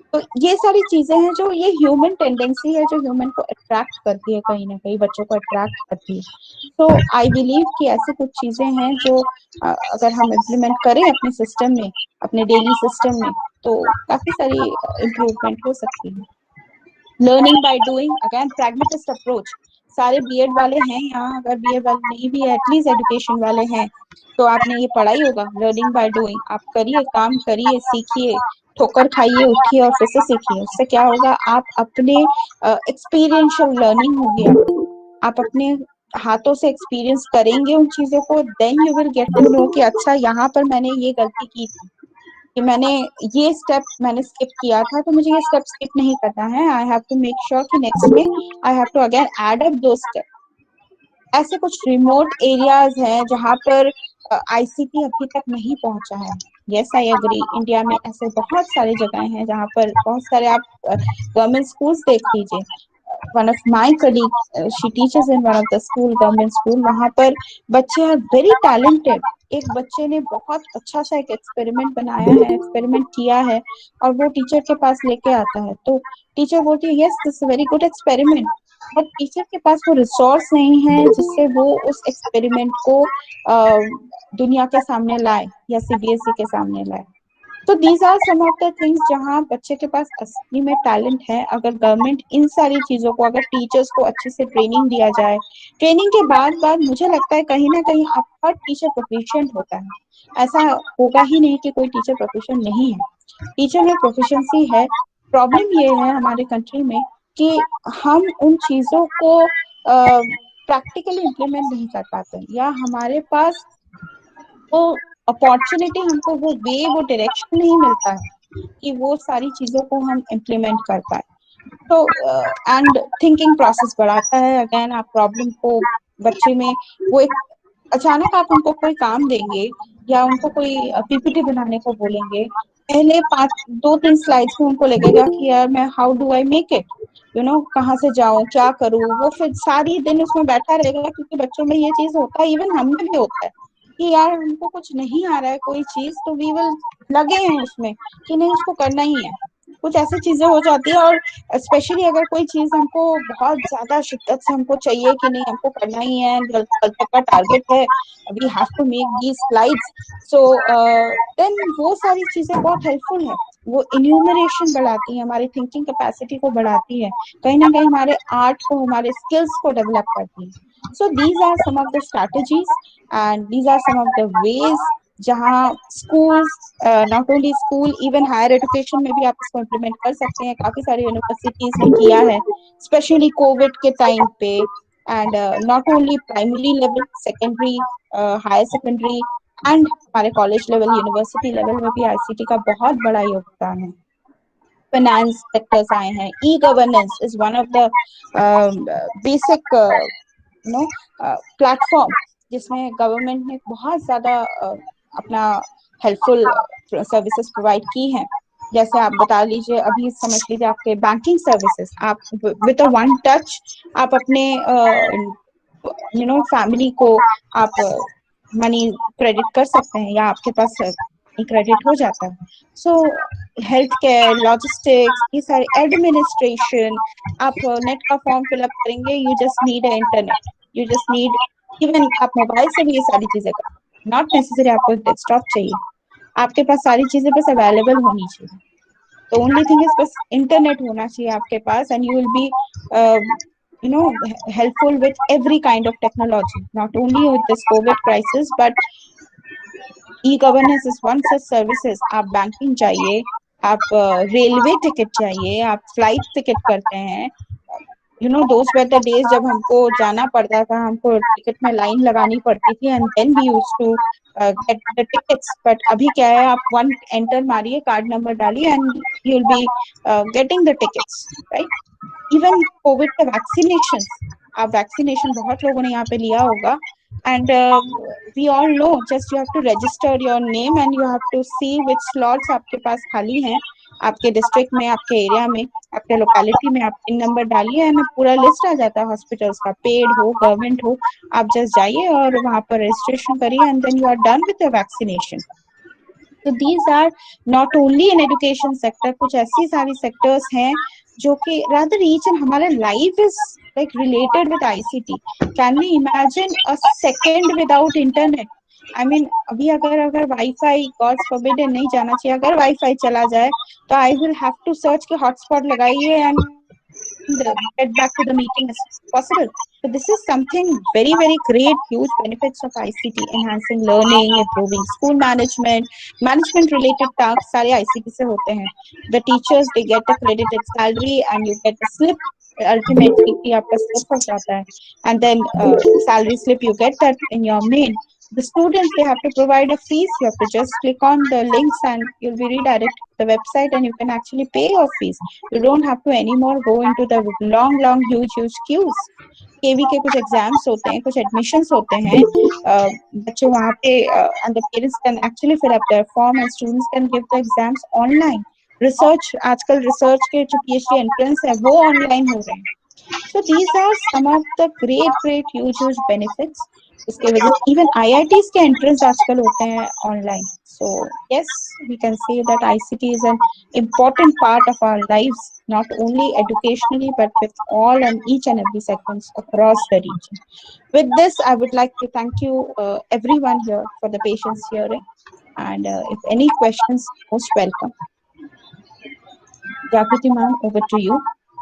तो ये सारी चीजें हैं जो, ये ह्यूमन टेंडेंसी है जो ह्यूमन को अट्रैक्ट करती है, कहीं ना कहीं बच्चों को अट्रैक्ट करती है। तो आई बिलीव कि ऐसी कुछ चीजें हैं जो अगर हम इम्प्लीमेंट करें अपने सिस्टम में, अपने डेली सिस्टम में, तो काफी सारी इम्प्रूवमेंट हो सकती है। Learning by doing, again pragmatist approach. सारे बीएड वाले हैं यहाँ, अगर बीएड वाले नहीं भी है एटलीस्ट एजुकेशन वाले हैं, तो आपने ये पढ़ा ही होगा, लर्निंग बाय डूइंग। आप करिए, काम करिए, सीखिए, ठोकर खाइए, उठिए और फिर से सीखिए। उससे क्या होगा, आप अपने एक्सपीरियंशियल लर्निंग होगी आपकी, आप अपने हाथों से एक्सपीरियंस करेंगे उन चीजों को, then you will get to know कि अच्छा यहाँ पर मैंने ये गलती की थी, कि मैंने ये स्टेप मैंने स्किप किया था, तो मुझे ये स्टेप स्किप नहीं करना है। I have to make sure कि नेक्स्ट में I have to again add up दो स्टेप। ऐसे कुछ रिमोट एरियाज हैं जहाँ पर आईसीटी अभी तक नहीं पहुंचा है। यस, आई एग्री, इंडिया में ऐसे बहुत सारे जगह हैं जहाँ पर बहुत सारे, आप गवर्नमेंट स्कूल्स देख लीजिए। One of my colleague, she teachers in one of the school, government school, वहां पर बच्चे आर वेरी टैलेंटेड। एक बच्चे ने बहुत अच्छा सा एक एक्सपेरिमेंट बनाया है, एक्सपेरिमेंट किया है, और वो टीचर के पास लेके आता है, तो टीचर बोलती है yes this very good experiment, but teacher के पास वो रिसोर्स नहीं है जिससे वो उस एक्सपेरिमेंट को दुनिया के सामने लाए या सीबीएसई के सामने लाए। तो these are some of the things जहाँ बच्चे के पास असली में टैलेंट है। अगर गवर्नमेंट इन सारी चीजों को, अगर टीचर्स को अच्छे से ट्रेनिंग दिया जाए, ट्रेनिंग के बाद मुझे लगता है कहीं ना कहीं अब हर टीचर प्रोफिशिएंट होता है। ऐसा होगा ही नहीं कि कोई टीचर प्रोफिशिएंट नहीं है, टीचर में प्रोफिशिएंसी है। प्रॉब्लम ये है हमारे कंट्री में कि हम उन चीजों को प्रैक्टिकली इम्प्लीमेंट नहीं कर पाते, या हमारे पास वो अपॉर्चुनिटी, हमको वो वे, वो डायरेक्शन नहीं मिलता है कि वो सारी चीजों को हम इम्प्लीमेंट कर पाए। तो एंड थिंकिंग प्रोसेस बढ़ाता है। अगेन आप प्रॉब्लम को बच्चे में, वो एक अचानक आप उनको कोई काम देंगे या उनको कोई पीपीटी बनाने को बोलेंगे, पहले 2-3 स्लाइड्स में उनको लगेगा कि यार मैं how do I make it, कहाँ से जाऊं, क्या करूं, वो फिर सारी दिन उसमें बैठा रहेगा। क्योंकि बच्चों में ये चीज होता है, इवन हम में भी होता है कि यार हमको कुछ नहीं आ रहा है कोई चीज, तो वी विल लगे हैं उसमें कि नहीं उसको करना ही है। कुछ ऐसी चीजें हो जाती है, और स्पेशली अगर कोई चीज हमको बहुत ज्यादा शिद्दत से हमको चाहिए कि नहीं हमको करना ही है, कल कल तक का टारगेट है, we have to make these slides, so then वो सारी चीजें बहुत हेल्पफुल है। वो इन्यूमरेशन बढ़ाती है, हमारी थिंकिंग कैपेसिटी को बढ़ाती है, कहीं ना कहीं हमारे आर्ट को, हमारे स्किल्स को डेवलप करती है। So these are some of the strategies and these are some of the ways जहाँ schools, not only school, even higher education में भी आप इसको इम्प्लीमेंट कर सकते हैं। काफी सारी यूनिवर्सिटीज ने किया है, स्पेशली कोविड के टाइम पे। And not only primary level, secondary, higher secondary, and हमारे कॉलेज लेवल, यूनिवर्सिटी लेवल में भी आईसीटी का बहुत बड़ा योगदान है। फाइनेंस सेक्टर्स आए हैं, e governance is one of the basic no platform जिसमें गवर्नमेंट ने बहुत ज्यादा अपना हेल्पफुल सर्विसेज प्रोवाइड की हैं। जैसे आप बता लीजिए, अभी समझ लीजिए आपके बैंकिंग सर्विसेज, आप विद अ वन टच आप अपने फैमिली को आप मनी क्रेडिट कर सकते हैं, या आपके पास क्रेडिट हो जाता है। सो हेल्थ केयर, लॉजिस्टिक्स, ये सारे एडमिनिस्ट्रेशन, आप नेट का फॉर्म फिलअप करेंगे, you just need internet, you just need, even आप मोबाइल से भी ये सारी चीजें कर, नॉट नेसेसरी आपको डेस्कटॉप चाहिए, आपके पास सारी चीजें बस अवेलेबल होनी चाहिए। तो ओनली थिंग इज बस इंटरनेट होना चाहिए आपके पास, and you will be helpful with every kind of technology, not only with this COVID crisis, but e governance is one such services. आप बैंकिंग चाहिए, आप रेलवे टिकट चाहिए, आप फ्लाइट टिकट करते हैं, दोस वर द डेज जब हमको जाना पड़ता था, हमको टिकट में लाइन लगानी पड़ती थी, and then we used to get the tickets. But अभी क्या है, आप वन एंटर मारिए, कार्ड नंबर डालिए, and you will be getting the tickets, right. Even COVID का वैक्सीनेशन, आप वैक्सीनेशन बहुत लोगों ने यहाँ पे लिया होगा, and we all know, just you have to register your name and you have to see which slots आपके पास खाली हैं, आपके डिस्ट्रिक्ट में, आपके एरिया में, आपके लोकेलिटी में। आप पिन नंबर डालिए एंड पूरा लिस्ट आ जाता है हॉस्पिटल्स का, पेड हो गवर्नमेंट हो, आप जस्ट जाइए और वहां पर रजिस्ट्रेशन करिए, and then you are done with the vaccination. So these are not only in education sector, कुछ ऐसी सारी sectors हैं जो कि rather each and हमारा life is like related with ICT. Can we imagine a second without internet? I mean अभी अगर wifi God forbid नहीं जाना चाहिए, अगर वाईफाई चला जाए तो I will have to search के hotspot लगाइए and get back to the meeting as possible. So this is something very, very great, huge benefits of ICT, enhancing learning, improving school management related tasks सारे ICT से होते हैं. The teachers they get a credited salary and you get a slip. Ultimately कि आपका slip हो जाता है, and then salary slip you get that in your mail. The students they have to provide a fees. You have to just click on the links and you'll be redirected to the website and you can actually pay your fees. You don't have to anymore go into the long huge queues. केवी के कुछ exams होते हैं, कुछ admissions होते हैं, बच्चे वहाँ पे and the parents can actually fill up their form and students can give the exams online. Research आजकल रिसर्च के जो PhD एंट्रेंस है वो ऑनलाइन हो रहे हैं. So these are some of the great huge benefits. इसके वजह से even IITs के entrance आजकल होते हैं online. So yes, we can say that ICT is an important part of our lives, not only educationally but with all and each and every segments across the region. With this, I would like to thank you everyone here for the patience hearing. And if any questions, most welcome. Jagriti ma'am, over to you.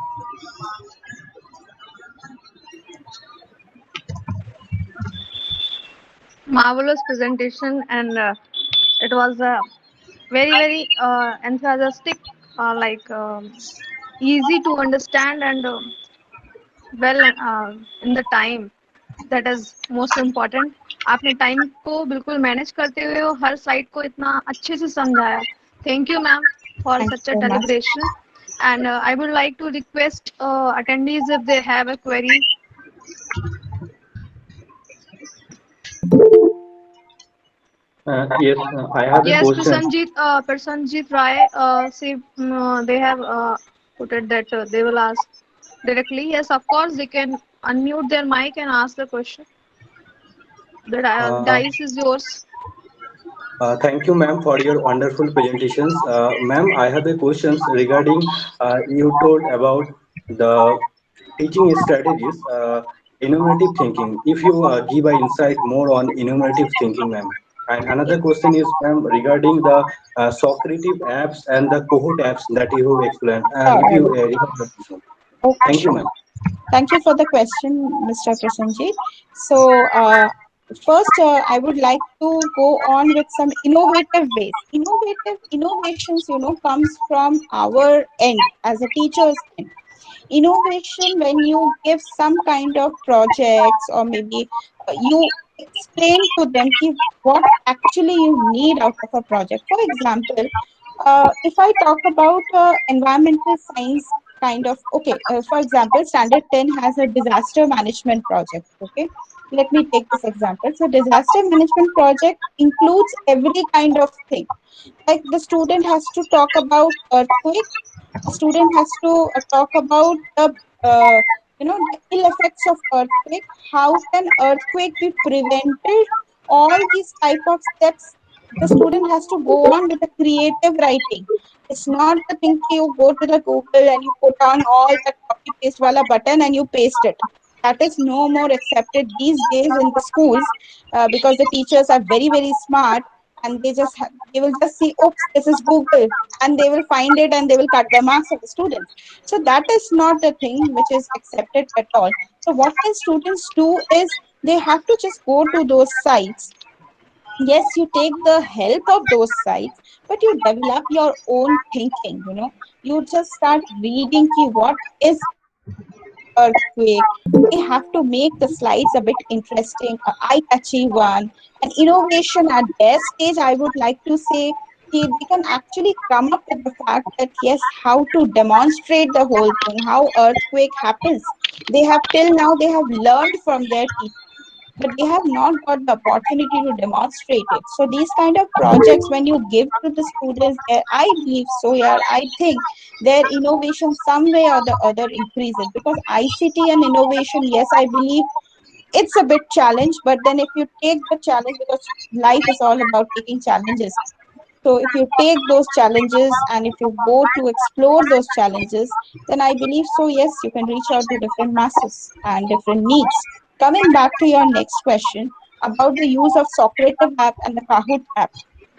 Marvelous presentation, and it was very enthusiastic, like easy to understand, and well in the time, that is most important. आपने time को बिल्कुल manage करते हुए वो हर side को इतना अच्छे से समझाया. Thank you ma'am for Thank you such a so much. Deliberation. And I would like to request attendees if they have a query. Yes, I have a Yes, question. Prasanjit Rai, see, they have put it that they will ask directly. Yes, of course, they can unmute their mic and ask the question. The Uh, dice is yours. Thank you, ma'am, for your wonderful presentations. Ma'am, I have a questions regarding you told about the teaching strategies, innovative thinking. If you give a insight more on innovative thinking, ma'am. And another question is, ma'am, regarding the Socrative apps and the cohort apps that you have explained. If you remember this one. Okay, Thank you, sure. ma'am. Thank you for the question, Mr. Prasanjit. So, first, I would like to go on with some innovative ways. Innovations, comes from our end as a teacher's end. Innovation, when you give some kind of projects or maybe you explain to them what actually you need out of a project. For example, if I talk about environmental science kind of, okay, for example, standard 10 has a disaster management project. Okay, let me take this example. So disaster management project includes every kind of thing. Like the student has to talk about earthquake, the student has to talk about the the ill effects of earthquake. How can earthquake be prevented? All these type of steps the student has to go on with a creative writing. It's not the thing you go to the Google and you put on all the copy paste wala button and you paste it. That is no more accepted these days in the schools, because the teachers are very smart and they will just see, oops, this is Google, and they will find it and they will cut the marks of the students. So that is not the thing which is accepted at all. So what can students do is they have to just go to those sites. Yes, you take the help of those sites, but you develop your own thinking. You just start reading ki what is earthquake. They have to make the slides a bit interesting, a eye-catchy one. And innovation at their stage, I would like to say they can actually come up with the fact that yes, how to demonstrate the whole thing, how earthquake happens. They have till now they have learned from their teachers, but they have not got the opportunity to demonstrate it. So these kind of projects, when you give to the students, I believe so. Yeah, I think their innovation some way or the other increases, because ICT and innovation, yes, I believe it's a bit challenge, but then if you take the challenge, because life is all about taking challenges, So if you take those challenges and if you go to explore those challenges, then I believe so, yes, you can reach out to different masses and different needs. Coming back to your next question about the use of Socrative app and the Kahoot app,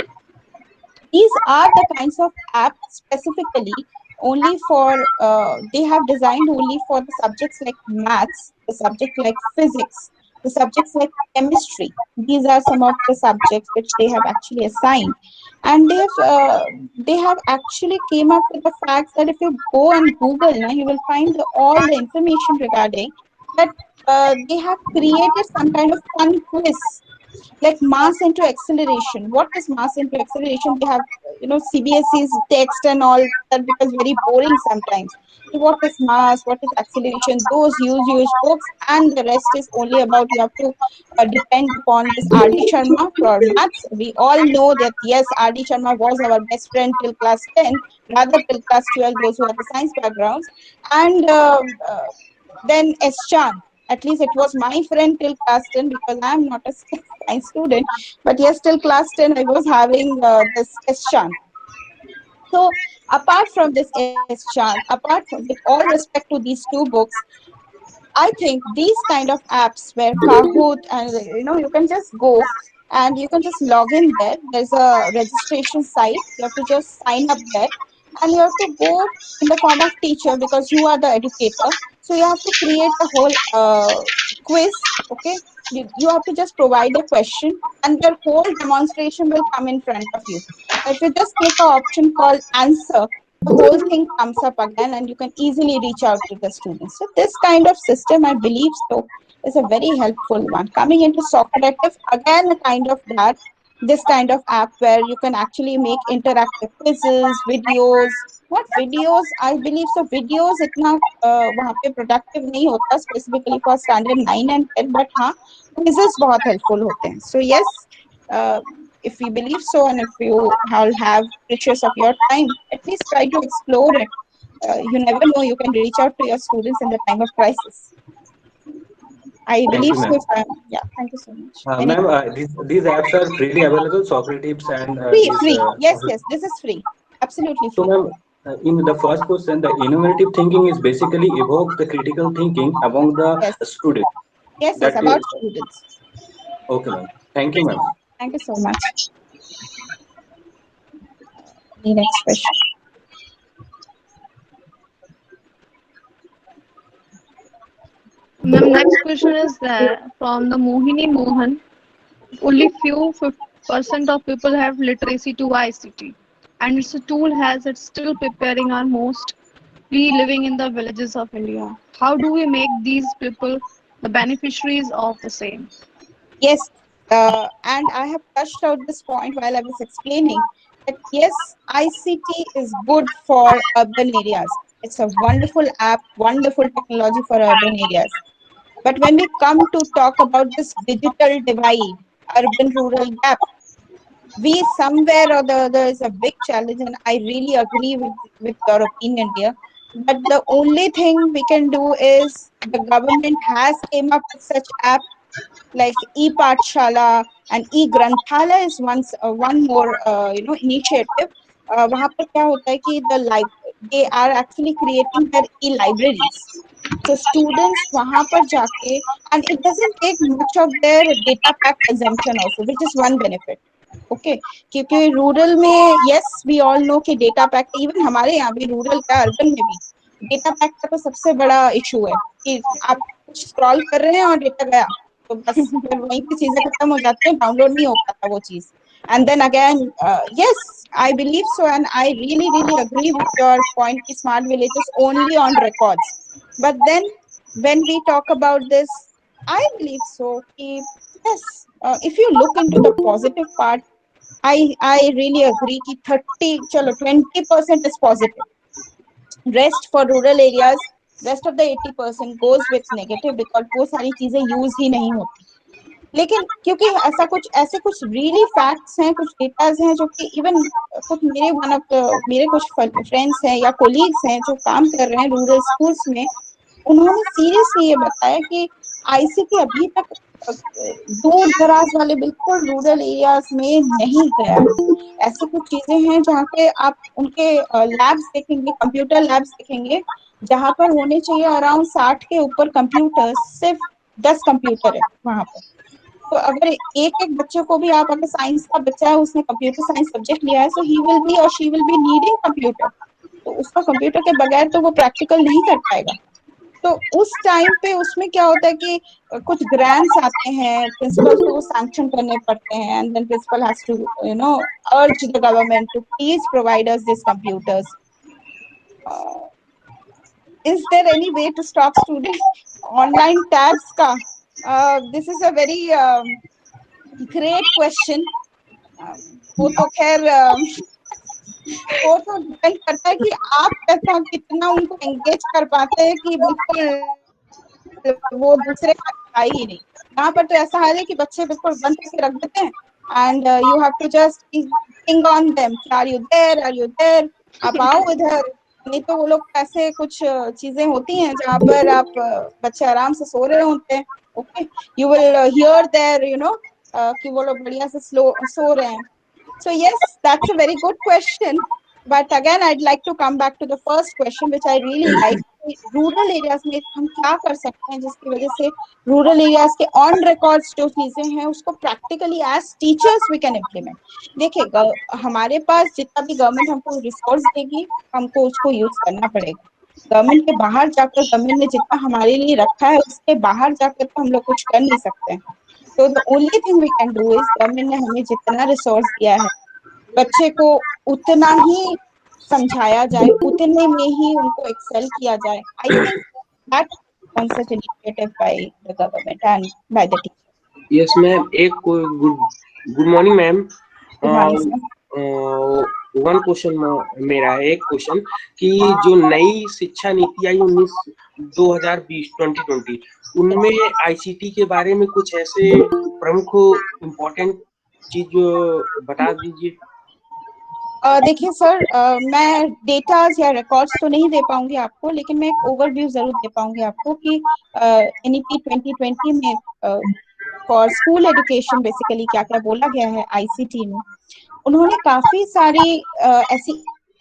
these are the kinds of apps specifically only for, they have designed only for the subjects like maths, the subject like physics, the subjects like chemistry. These are some of the subjects which they have actually assigned. And they have actually came up with the facts that if you go and Google, now you will find all the information regarding that. They have created some kind of fun quiz like mass into acceleration. What is mass into acceleration? They have, CBSE's text and all that becomes very boring sometimes. So what is mass? What is acceleration? Those huge books, and the rest is only about you have to depend upon this R.D. Sharma for maths. We all know that yes, R.D. Sharma was our best friend till class 10, rather till class 12. Those who have the science backgrounds, and then S. Chan. At least it was my friend till class 10 because I'm not a science student. But yes, till class 10, I was having this S. Chan. So apart from this S. Chan, apart from, with all respect to these two books, I think these kind of apps where Kahoot and you can just go and you can just log in there. There's a registration site. You have to just sign up there, and you have to go in the form of teacher because you are the educator. So you have to create a whole quiz. Okay, you have to just provide a question, and their whole demonstration will come in front of you. If you just click an option called answer, the whole thing comes up again and you can easily reach out to the students. So this kind of system, I believe so, is a very helpful one. Coming into Socrative, again, a kind of that, this kind of app where you can actually make interactive quizzes, videos. What videos? I believe so. Videos इतना वहाँ पे productive नहीं होता specifically for standard 9 and 10, but हाँ, quizzes बहुत helpful होते हैं. So yes, uh, if we believe so, and if you all have precious of your time, at least try to explore it. You never know, you can reach out to your students in the time of crisis. I Thank believe you, so. ma'am. Yeah, thank you so much. Ma'am, these apps are freely available, Socrates and these. Free. Yes, yes, this is free. Absolutely So, free. ma'am, in the first question, the innovative thinking is basically evoke the critical thinking among the Yes, students. yes, yes, That is about students. okay, ma'am. Thank you, ma'am. Thank you so much. The next question. Ma'am, next question is from the Mohini Mohan. Only percent of people have literacy to ICT, and it's a tool has it's still preparing our most we living in the villages of India. How do we make these people the beneficiaries of the same? Yes, and I have touched out this point while I was explaining that yes, ICT is good for urban areas. It's a wonderful app, wonderful technology for urban areas. But when we come to talk about this digital divide, urban rural gap, we somewhere or the other is a big challenge, and I really agree with your opinion dear. But the only thing we can do is the government has came up with such app like e-Pathshala and e-Granthala is one more initiative. वहाँ पर क्या होता है कि they are actually creating their e-libraries. So students वहाँ पर जाके, and it doesn't take much of their data pack consumption also, which is one benefit. Okay क्योंकि रूरल में यस वी ऑल नो कि डेटा पैक, इवन हमारे यहाँ भी rural का अर्बन में भी डेटा पैक का तो सबसे बड़ा इशू है कि आप कुछ स्क्रॉल कर रहे हैं और डेटा गया तो बस फिर वहीं पे चीजें खत्म हो जाती हैं, डाउनलोड नहीं हो पाता वो चीज. And then again yes, I believe so, and I really agree with your point कि smart villages only on records. But then when we talk about this, I believe so कि yes, if you look into the positive part, I really agree कि 30 चलो 20% is positive. Rest for rural areas, rest of the 80% goes with negative because वो सारी चीजें use ही नहीं होती. लेकिन क्योंकि ऐसे कुछ रियली फैक्ट्स हैं, कुछ डेटाज हैं जो कि इवन कुछ मेरे कुछ फ्रेंड्स हैं या कोलीग्स हैं जो काम कर रहे हैं रूरल स्कूल्स में, उन्होंने सीरियसली ये बताया कि आईसीटी अभी तक दूर दराज वाले बिल्कुल रूरल एरियाज में नहीं गया है। ऐसी कुछ चीजें हैं जहाँ पे आप उनके लैब्स देखेंगे, कंप्यूटर लैब्स देखेंगे, जहाँ पर होने चाहिए अराउंड 60 के ऊपर कंप्यूटर्स, सिर्फ 10 कंप्यूटर है वहां पर। तो अगर एक एक बच्चे को भी आप, अगर साइंस का बच्चा है, उसने कंप्यूटर साइंस सब्जेक्ट लिया है, सो ही विल बी और she will be needing computer. तो उसका कंप्यूटर के बगैर तो वो प्रैक्टिकल नहीं कर पाएगा। तो उस टाइम पे उसमें क्या होता है कि कुछ ग्रांट्स आते हैं, प्रिंसिपल को सैंक्शन करने पड़ते हैं, and then principal has to urge the government to please provide us this computers. Is there any way to stop student online tabs का? This is a very great question. वो तो खैर वो तो डिपेंड करता है कि आप कैसा कितना उनको एंगेज कर पाते हैं कि बिल्कुल वो दूसरे का है ही नहीं। यहाँ पर तो ऐसा हाल है कि बच्चे बिल्कुल बंद करके रख देते हैं, and you have to just ping on them, are you there, are you there, आप आओ इधर। नहीं तो वो लोग ऐसे कुछ चीजें होती हैं जहाँ पर आप बच्चे आराम से सो रहे होते हैं, okay, you will hear there कि वो लोग बढ़िया से स्लो सो रहे हैं। So yes, that's a very good question. But again, I'd like to come back to the first question, which I really like. Rural areas में हम क्या कर सकते हैं जिसकी वजह से रूरल एरियाज के ऑन रिकॉर्ड्स जो चीजें हैं उसको practically as teachers we can implement. देखिए, हमारे पास जितना भी गवर्नमेंट हमको रिसोर्स देगी, हमको उसको यूज करना पड़ेगा। गवर्नमेंट के बाहर जाकर, गवर्नमेंट ने जितना हमारे लिए रखा है उसके बाहर जाकर तो हम लोग कुछ कर नहीं सकते हैं। तो the only thing we can do is, government ने हमें जितना रिसोर्स दिया है, बच्चे को उतना ही समझाया जाए, उतने में ही उनको एक्सेल किया जाए। I think that one such initiative by the government and by the teacher. Yes ma'am, एक good good morning ma'am. Good morning sir. One question मेरा है, एक क्वेश्चन कि जो नई शिक्षा नीति आई 2020 2020, उनमें आईसीटी के बारे में कुछ ऐसे प्रमुख इम्पोर्टेंट चीज बता दीजिए। देखिए सर, मैं डेटाज या रिकॉर्ड्स तो नहीं दे पाऊंगी आपको, लेकिन मैं एक ओवरव्यू जरूर दे पाऊंगी आपको कि एनईपी 2020 में फॉर स्कूल एजुकेशन बेसिकली क्या क्या बोला गया है आईसीटी में। उन्होंने काफी सारी ऐसी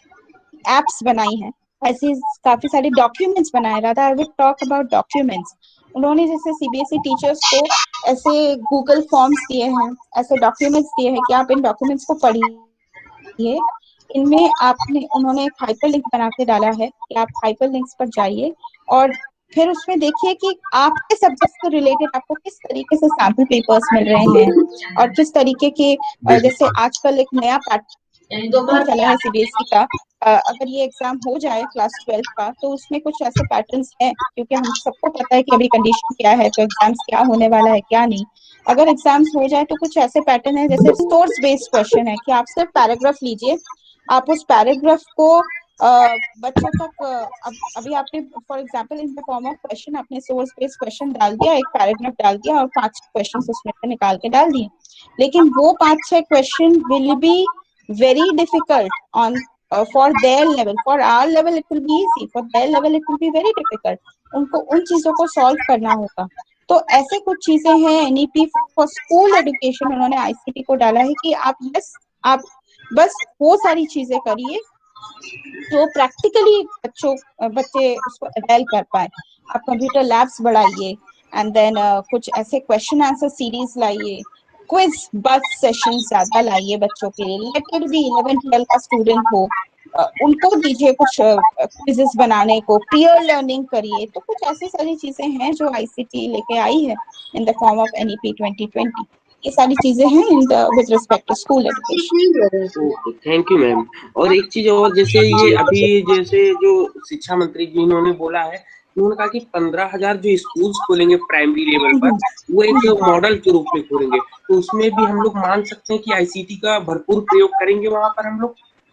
एप्स बनाई हैं, ऐसी काफी सारे डॉक्यूमेंट्स बनाए। Radha I will talk about documents. उन्होंने जैसे सीबीएसई टीचर्स को ऐसे गूगल फॉर्म्स दिए हैं, ऐसे डॉक्यूमेंट्स दिए हैं कि आप इन डॉक्यूमेंट्स को पढ़िए। इनमें आपने उन्होंने एक हाइपर लिंक बना के डाला है कि आप हाइपर लिंक्स पर जाइए और फिर उसमें देखिए कि आपके सब्जेक्ट से रिलेटेड आपको किस तरीके से सैम्पल पेपर्स मिल रहे हैं, और किस तरीके के जैसे आजकल एक नया पैटर्न चला है सीबीएसई का। अगर ये एग्जाम हो जाए क्लास 12 का, तो उसमें कुछ ऐसे पैटर्न्स हैं, क्योंकि हम सबको पता है कि अभी कंडीशन क्या है, तो एग्जाम्स क्या होने वाला है क्या नहीं। अगर एग्जाम्स हो जाए तो कुछ ऐसे पैटर्न है, जैसे सोर्स बेस्ड क्वेश्चन है कि आप सिर्फ पैराग्राफ लीजिए, आप उस पैराग्राफ को बच्चों तक अभी आपने for example in the form of question आपने सोर्स बेस्ड क्वेश्चन डाल दिया, एक पैराग्राफ डाल दिया और 5 क्वेश्चन उसमें से निकाल के डाल दिए, लेकिन वो 5-6 question will be very difficult on for their level. For our level it will be easy, for their level it will be very difficult. उनको उन चीजों को सॉल्व करना होगा। तो ऐसे कुछ चीजें हैं। एनईपी फॉर स्कूल एजुकेशन उन्होंने आईसीटी को डाला है कि आप बस वो सारी चीजें करिए जो प्रैक्टिकली बच्चे उसको अवेल कर पाए। आप कंप्यूटर लैब्स बढ़ाइए, एंड देन कुछ ऐसे क्वेश्चन आंसर सीरीज लाइए, क्विज बस सेशन ज्यादा लाइए बच्चों के लिए। लेट इट बी 11-12 का स्टूडेंट हो, उनको दीजिए कुछ क्विजेस बनाने को, पीयर लर्निंग करिए। तो कुछ ऐसी सारी चीजें हैं जो आईसीटी लेके आई है in the form of NEP 2020। ये सारी चीजें हैं in the with respect to school education. Okay, thank you ma'am. और एक चीज और, जैसे ये अभी जैसे जो शिक्षा मंत्री जी इन्होंने बोला है, उन्होंने कहा कि 15,000 जो स्कूल्स खोलेंगे प्राइमरी लेवल पर, वो एक मॉडल के रूप में खोलेंगे, तो उसमें भी हम लोग मान सकते हैं कि आईसीटी का भरपूर प्रयोग करेंगे वहां पर हम लोग।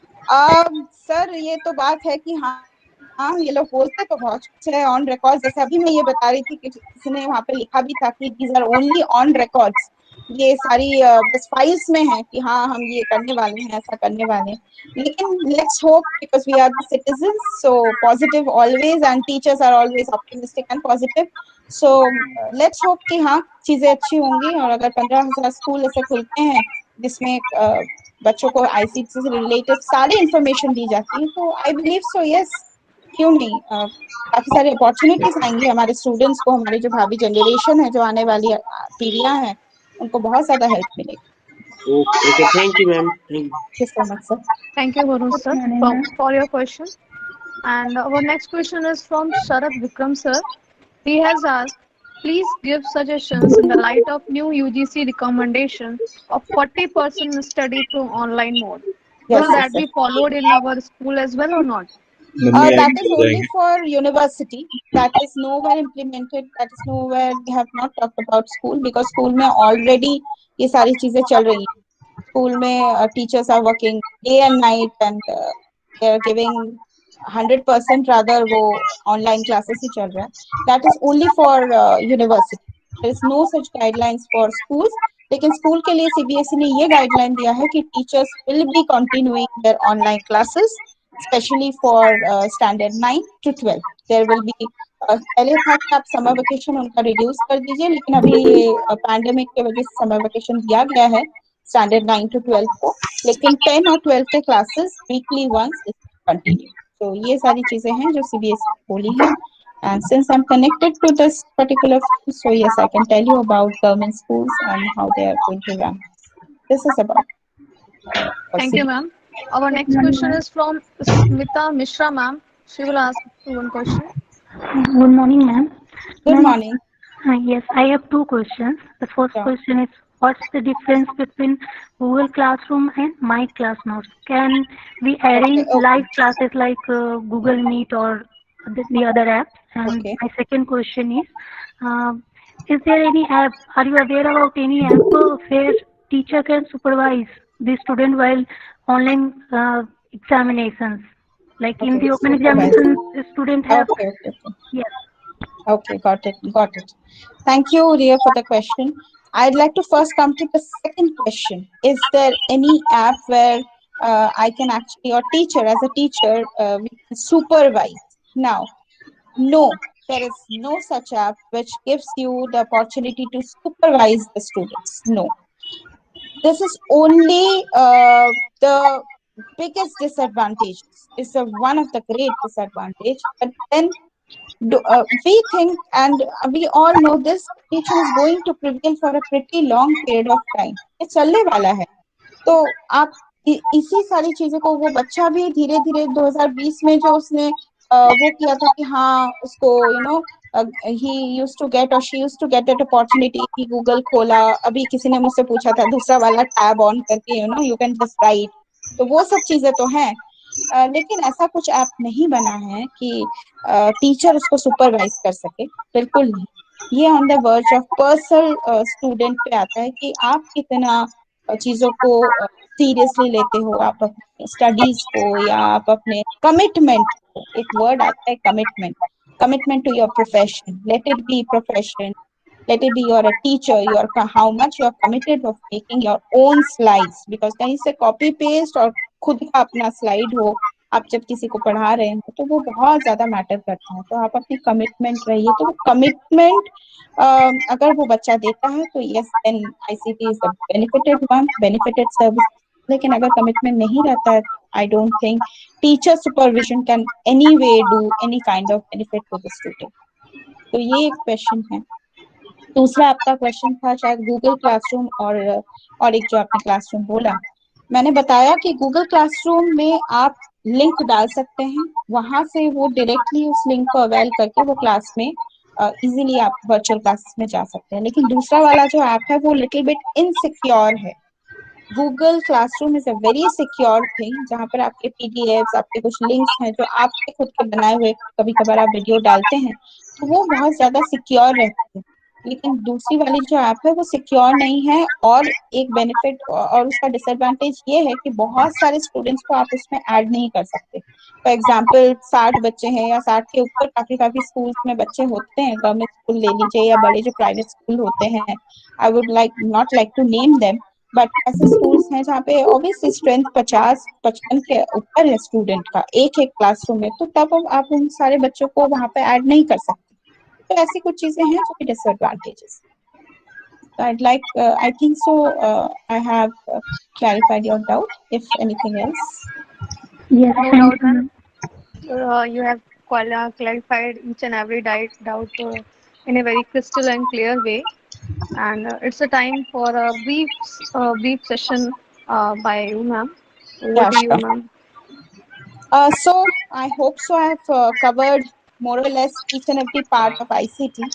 सर ये तो बात है कि हाँ हाँ, ये लोग बोलते तो बहुत कुछ है ऑन रिकॉर्ड। जैसे अभी मैं ये बता रही थी कि किसी ने वहाँ पे लिखा भी था कि these are only on records, ये सारी बस फाइल्स में है कि हाँ हम ये करने वाले हैं, ऐसा करने वाले हैं। लेकिन let's hope, because we are the citizens, so positive always, and teachers are always optimistic and positive. So let's hope कि हाँ चीजें अच्छी होंगी, और अगर 15,000 स्कूल ऐसे खुलते हैं जिसमें बच्चों को आईसीटी से रिलेटेड सारी इंफॉर्मेशन दी जाती है, तो आई बिलीव सो यस, क्यों नहीं, काफी सारी अपॉर्चुनिटीज आएंगी हमारे स्टूडेंट्स को, हमारी जो भावी जनरेशन है, जो आने वाली पीढ़ियां हैं, उनको बहुत ज्यादा हेल्प मिलेगी। Okay, thank you ma'am, thank you. Thank you so much sir. Thank you, Guru sir, Okay, Anina. for your question. And our next question is from Sharad Vikram sir. He has asked, please give suggestions in the light of new UGC recommendation of 40% study through online mode. Yes, Will yes, that sir. be followed in our school as well or not? मम्मी That आएगी is तो only जाएंगे। for university. That is nowhere implemented. That is nowhere we have not talked about school, because school में already ये सारी चीजें चल रही हैं. School में teachers are working day and night, and they are giving 100% rather वो online classes ही चल रहा है. That is only for university. There is no such guidelines for schools. लेकिन स्कूल के लिए सीबीएसई ने ये गाइडलाइन दिया है कि teachers will be continuing their online classes, especially for standard 9 to 12. There will be पहले था कि आप समर वेकेशन उनका रिड्यूस कर दीजिए, लेकिन अभी ये पैंडेमिक के वजह से समर वेकेशन दिया गया है स्टैंडर्ड 9 to 12 को, लेकिन 10 और 12 के क्लासेस वीकली वंस कंटिन्यू. तो ये सारी चीजें हैं जो सीबीएसई बोली है. And since I'm connected to this particular field, so yes, I can tell you about government schools and how they are going to run. This is about. Thank you, ma'am. Our next question is from Smita Mishra, ma'am. She will ask you one question. Good morning, ma'am. Good Ma'am, morning. yes, I have two questions. The first Yeah. question is, what's the difference between Google Classroom and My Class Notes? Can we arrange Okay. live classes like Google Meet or the other apps? And Okay. my second question is there any app, are you aware about any app where teacher can supervise the student while online examinations? Like in Okay, the open supervise. examination, the student have, Okay, okay, okay. yes. Okay, got it, got it. Thank you, Ria, for the question. I'd like to first come to the second question. Is there any app where I can actually, or teacher, as a teacher, we can supervise? Now, no, there is no such app which gives you the opportunity to supervise the students. No. This is only the biggest disadvantage. It's one of the great disadvantage. But then we think, and we all know this situation is going to prevail for a pretty long period of time. ये चलने वाला है. तो आप इसी सारी चीजों को, वो बच्चा भी धीरे धीरे 2020 में जो उसने वो किया था कि हाँ उसको he used to get or she used to get that opportunity कि गूगल खोला. अभी किसी ने मुझसे पूछा था दूसरा वाला टैब ऑन करके you can just write. तो वो सब चीजें तो हैं, लेकिन ऐसा कुछ ऐप नहीं बना है कि टीचर उसको सुपरवाइज कर सके. बिल्कुल नहीं. ये on the verge of personal student पे आता है कि आप कितना चीजों को सीरियसली लेते हो, आप अपने स्टडीज को या आप अपने कमिटमेंट को. एक वर्ड आता है commitment. Commitment to your profession. Let it be profession, let it be you're a teacher, how much you're committed of making your own slides, because कहीं से copy paste और खुद का अपना स्लाइड हो आप जब किसी को पढ़ा रहे हो, तो वो बहुत ज्यादा मैटर करता है. तो आप अपनी कमिटमेंट रहिए. तो वो कमिटमेंट अगर वो बच्चा देता है तो yes, then ICT is a benefited one, benefited service. लेकिन अगर कमिटमेंट नहीं रहता है, I don't think teacher supervision can any way do any kind of benefit to the student. तो ये एक क्वेश्चन है. दूसरा आपका क्वेश्चन था शायद गूगल क्लासरूम और एक जो आपने क्लासरूम बोला, मैंने बताया कि गूगल क्लासरूम में आप लिंक डाल सकते हैं, वहां से वो डायरेक्टली उस लिंक को अवेल करके वो क्लास में इजीली आप वर्चुअल क्लासेस में जा सकते हैं. लेकिन दूसरा वाला जो ऐप है वो लिटिल बिट इनसिक्योर है. Google classroom is a very secure thing, जहाँ पर आपके पीडीएफ्स, आपके कुछ लिंक्स हैं जो आपके खुद के बनाए हुए, कभी कभार आप वीडियो डालते हैं, तो वो बहुत ज्यादा सिक्योर रहते हैं. लेकिन दूसरी वाली जो ऐप है वो सिक्योर नहीं है. और एक बेनिफिट और उसका डिसएडवांटेज ये है कि बहुत सारे स्टूडेंट्स को आप उसमें ऐड नहीं कर सकते. फॉर एग्जाम्पल 60 बच्चे हैं या 60 के ऊपर काफी स्कूल्स में बच्चे होते हैं, गवर्नमेंट स्कूल ले लीजिए या बड़े जो प्राइवेट स्कूल होते हैं, I would not like to name them, but ऐसे स्कूल्स हैं जहाँ पे ऑब्वियसली स्ट्रेंथ 50-55 के ऊपर है स्टूडेंट का एक क्लासरूम में, तो तब आप उन सारे बच्चों को वहाँ पे ऐड नहीं कर सकते. तो ऐसी कुछ चीजें हैं जो कि disadvantages. I think so. I have clarified your doubt. If anything else. Yes, No thank doubt, you, ma'am. ma'am. You have clarified each and every doubt in a very crystal and clear way. And it's a time for a brief session by you, ma'am. Over Yeah, to you, sure. ma'am. So I hope so. I have covered more or less each and every part of ICT.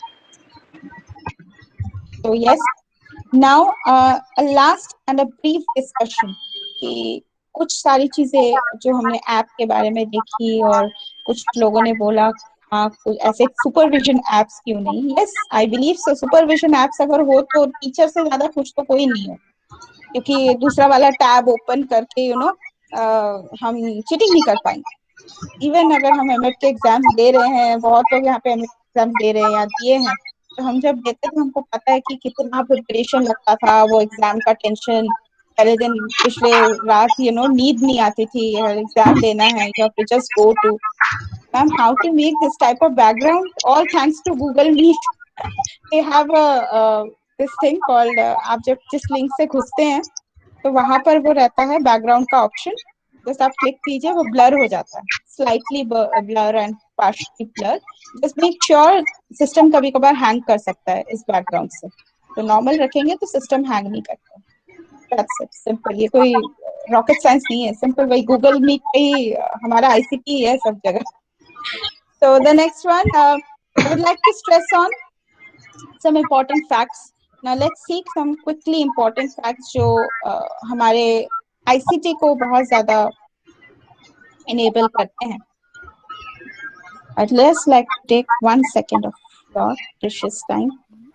So yes, now a last and a brief discussion कि कुछ सारी चीजें जो हमने app के बारे में देखी और कुछ लोगों ने बोला हाँ कुछ ऐसे सुपरविजन एप्स क्यों नहीं। Yes I believe so, supervision apps अगर हो तो टीचर से ज्यादा खुश तो कोई नहीं हो, क्योंकि दूसरा वाला टैब ओपन करके हम चीटिंग नहीं कर पाएंगे। इवन अगर हम एमएड के एग्जाम्स दे रहे हैं, बहुत लोग यहाँ पे एमएड एग्जाम्स दे रहे हैं या दिए हैं, तो हम जब देते थे हमको पता है कि कितना प्रिपरेशन लगता था, वो एग्जाम का टेंशन, पहले दिन पिछले रात नींद नहीं आती थी, एग्जाम देना है, you have to just go to ma'am how to make this type of background, all thanks to Google meet. They have this thing called, आप जब जिस लिंक से घुसते हैं तो वहां पर वो रहता है बैकग्राउंड का ऑप्शन, जस्ट आप क्लिक कीजिए वो ब्लर हो जाता है, slightly blur and partially blur. Just make sure, system कभी कभार हैंग कर सकता है इस बैकग्राउंड से, तो नॉर्मल रखेंगे तो सिस्टम हैंग नहीं करता। दैट्स इट, सिंपल, ये कोई रॉकेट साइंस नहीं है, सिंपल वही गूगल मीट पे ही हमारा आईसीटी है सब जगह। So the next one I would like to stress on some important facts. Now let's see some quickly important facts जो हमारे ICT को बहुत ज्यादा enable करते हैं. At least like take 1 second of your precious time.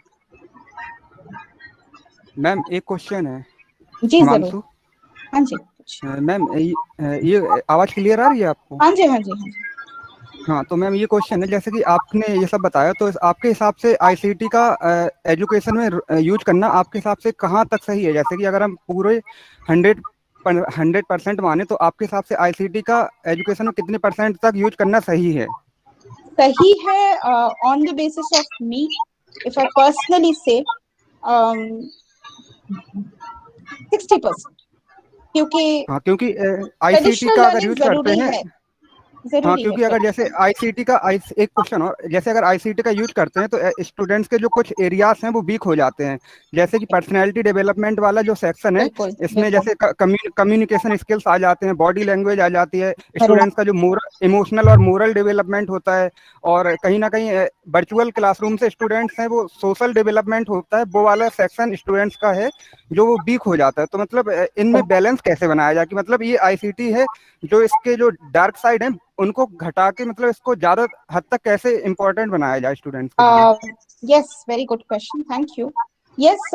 Ma'am एक question है। जी हिमांशु, जरूर। हाँ जी मैम ये आवाज क्लियर आ रही है आपको? हाँ जी हाँ जी हाँ जी। हाँ, तो मैम ये क्वेश्चन है, जैसे कि आपने ये सब बताया, तो आपके हिसाब से आईसीटी का एजुकेशन में यूज करना आपके हिसाब से कहाँ तक सही है? जैसे कि अगर हम पूरे 100% माने तो आपके हिसाब से आईसीटी का एजुकेशन में कितने % तक यूज करना सही है? सही है on the basis of me, if I personally say 60%, क्योंकि हाँ, क्योंकि आईसीटी का अगर यूज करते हैं, हाँ, क्योंकि अगर जैसे आईसीटी का एक क्वेश्चन, और जैसे अगर आईसीटी का यूज करते हैं तो स्टूडेंट्स के जो कुछ एरियाज हैं वो वीक हो जाते हैं, जैसे कि पर्सनैलिटी डेवलपमेंट वाला जो सेक्शन है, इसमें जैसे कम्युनिकेशन स्किल्स आ जाते हैं, बॉडी लैंग्वेज आ जाती है, स्टूडेंट्स का जो इमोशनल और मोरल डेवलपमेंट होता है, और कहीं ना कहीं वर्चुअल क्लासरूम से स्टूडेंट्स हैं वो सोशल डेवलपमेंट होता है, वो वाला सेक्शन स्टूडेंट्स का है जो वो वीक हो जाता है। तो मतलब इनमें बैलेंस कैसे बनाया जाए कि मतलब ये आईसीटी है जो इसके जो डार्क साइड है उनको घटा के मतलब इसको ज्यादा हद तक कैसे इम्पोर्टेंट बनाया जाए स्टूडेंट्स के लिए? Yes, very good question, thank you. Yes,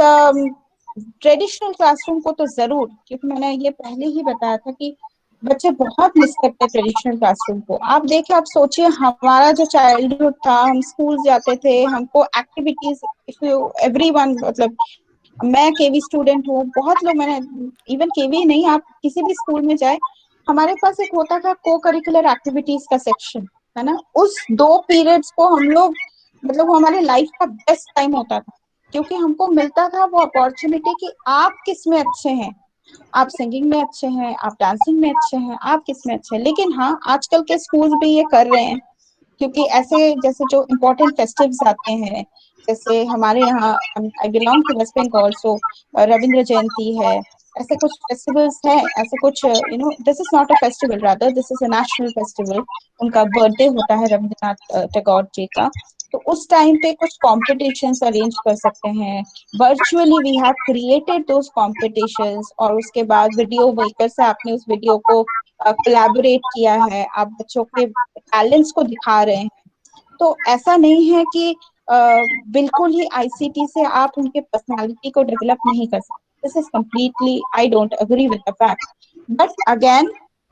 traditional classroom को तो जरूर, क्योंकि मैंने ये पहले ही बताया था कि बच्चे बहुत मिस करते हैं ट्रेडिशनल क्लासरूम को। आप देखिए, आप सोचिए, हमारा जो चाइल्डहुड था, हम स्कूल जाते थे, हमको एक्टिविटीज, इफ यू एवरीवन, मतलब मैं केवी स्टूडेंट हूँ, बहुत लोग, मैंने इवन केवी नहीं, आप किसी भी स्कूल में जाए, हमारे पास एक होता था को करिकुलर एक्टिविटीज का सेक्शन, है ना। उस 2 पीरियड्स को हम लोग, मतलब वो हमारे लाइफ का बेस्ट टाइम होता था, क्योंकि हमको मिलता था वो अपॉर्चुनिटी कि आप किस में अच्छे हैं, आप सिंगिंग में अच्छे हैं, आप डांसिंग में अच्छे हैं, आप किस में अच्छे हैं। लेकिन हाँ, आजकल के स्कूल्स भी ये कर रहे हैं, क्योंकि ऐसे जैसे जो इम्पोर्टेंट फेस्टिव्स आते हैं, जैसे हमारे यहाँ, I belong to West Bengal, so Rabindra Jayanti है, ऐसे कुछ फेस्टिवल्स हैं, ऐसे कुछ this is not a festival, rather this is a national festival, उनका बर्थडे होता है रविंद्रनाथ टैगोर जी का, तो उस टाइम पे कुछ कॉम्पिटिशन्स अरेंज कर सकते हैं virtually. We have created those competitions, और उसके बाद वीडियो मेकर से आपने उस वीडियो को कोलैबोरेट किया है, आप बच्चों के टैलेंट्स को दिखा रहे हैं। तो ऐसा नहीं है कि बिल्कुल ही आईसीटी से आप उनके पर्सनालिटी को डेवलप नहीं कर सकते। This is completely, I don't agree with the fact, but again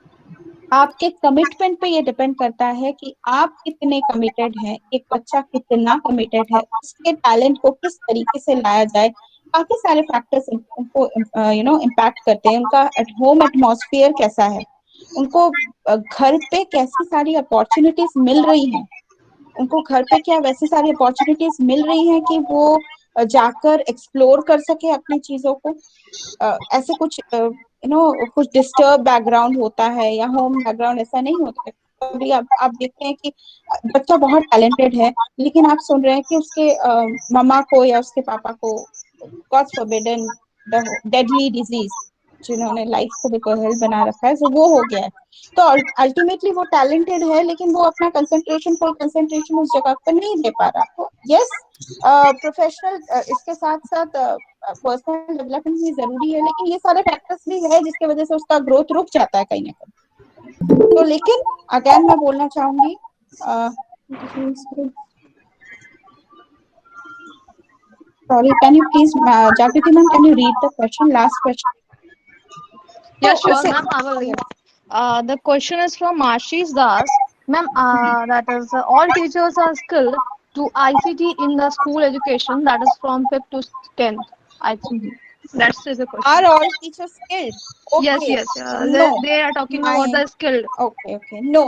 आपके कमिटमेंट पे ये डिपेंड करता है कि आप कितने कमिटेड हैं, एक बच्चा कितना कमिटेड है, उसके टैलेंट को किस तरीके से लाया जाए। काफी सारे फैक्टर्स उनको इम्पैक्ट करते हैं। उनका एट होम एटमॉस्फेयर कैसा है, उनको घर पे कैसी सारी अपॉर्चुनिटीज मिल रही हैं, उनको घर पे क्या वैसी सारी अपॉर्चुनिटीज मिल रही हैं कि वो जाकर एक्सप्लोर कर सके अपनी चीजों को। ऐसे कुछ कुछ डिस्टर्ब बैकग्राउंड होता है या होम बैकग्राउंड ऐसा नहीं होता है। कभी आप देखते हैं कि बच्चा बहुत टैलेंटेड है, लेकिन आप सुन रहे हैं कि उसके मम्मा को या उसके पापा को god forbidden the deadly disease, जिन्होंने लाइफ को बिल्कुल हेल्थ बना रखा है, तो वो हो गया है। तो अल्टीमेटली वो टैलेंटेड है, लेकिन वो अपना फुल कंसंट्रेशन उस जगह पर नहीं दे पा रहा। तो यस, प्रोफेशनल इसके साथ साथ पर्सनल डेवलपमेंट भी जरूरी है, लेकिन ये सारे फैक्टर्स भी है जिसकी वजह से उसका ग्रोथ रुक जाता है कहीं ना कहीं। तो लेकिन अगेन मैं बोलना चाहूंगी, sorry, can you please, Jagriti ma'am, can you read the question, last question? Yes, sure, ma'am, I will read. The question is from Ashish Das. Ma'am, that is, all teachers are skilled to ICT in the school education, that is from 5th to 10th, I think. That's the question. Are all teachers skilled? Okay. Yes. No, they are talking about the skilled. Okay. No.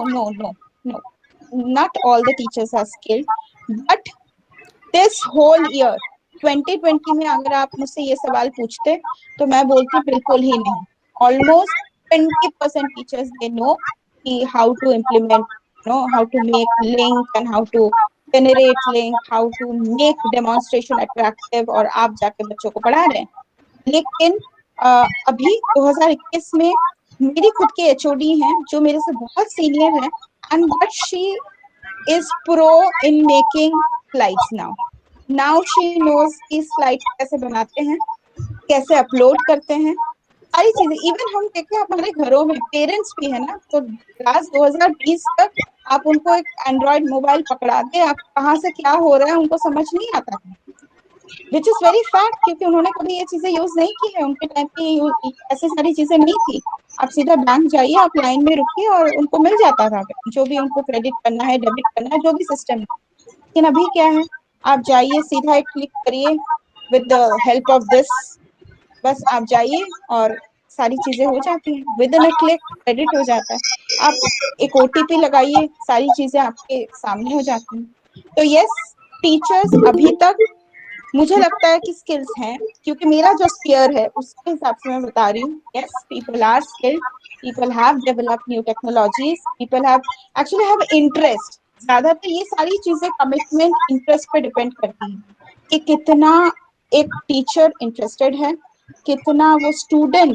Not all the teachers are skilled. But this whole year, 2020 में अगर आप मुझसे ये सवाल पूछते तो मैं बोलती बिल्कुल ही नहीं। Almost 20% teachers they know how to implement, how to make link and how to generate link, how to make demonstration attractive, और आप जाके बच्चों को पढ़ा रहे हैं। लेकिन अभी 2021 में मेरी खुद की HOD हैं जो मेरे से बहुत सीनियर हैं, and but she is pro in making slides now. Now she knows कि स्लाइड कैसे बनाते हैं, कैसे अपलोड करते हैं, सारी चीजें। इवन हम देखते हैं हमारे घरों में पेरेंट्स भी है ना, तो लास्ट 2020 तक आप उनको एक एंड्रॉइड मोबाइल पकड़ा दे, आप कहाँ से क्या हो रहा है उनको समझ नहीं आता था, विच इज वेरी फैक्ट, क्योंकि उन्होंने कभी ये चीजें यूज नहीं की है। उनके टाइम पे ऐसी सारी चीजें नहीं थी। आप सीधा बैंक जाइए, आप लाइन में रुकिए और उनको मिल जाता था जो भी उनको क्रेडिट करना है, डेबिट करना है, जो भी सिस्टम है। लेकिन अभी क्या है, आप जाइए, सीधा एक क्लिक करिए with the help of this, बस आप जाइए और सारी चीजें हो जाती हैं, within a click credit हो जाता है। आप एक OTP लगाइए, सारी चीजें आपके सामने हो जाती हैं। तो यस, टीचर्स अभी तक मुझे लगता है कि स्किल्स हैं, क्योंकि मेरा जो स्पीयर है उसके हिसाब से मैं बता रही हूँ। Yes, people are skilled, people have developed new technologies, people have actually have interest. ज्यादातर ये सारी चीजें कमिटमेंट, इंटरेस्ट पे डिपेंड करती हैं कि कितना एक टीचर इंटरेस्टेड है, कितना वो स्टूडेंट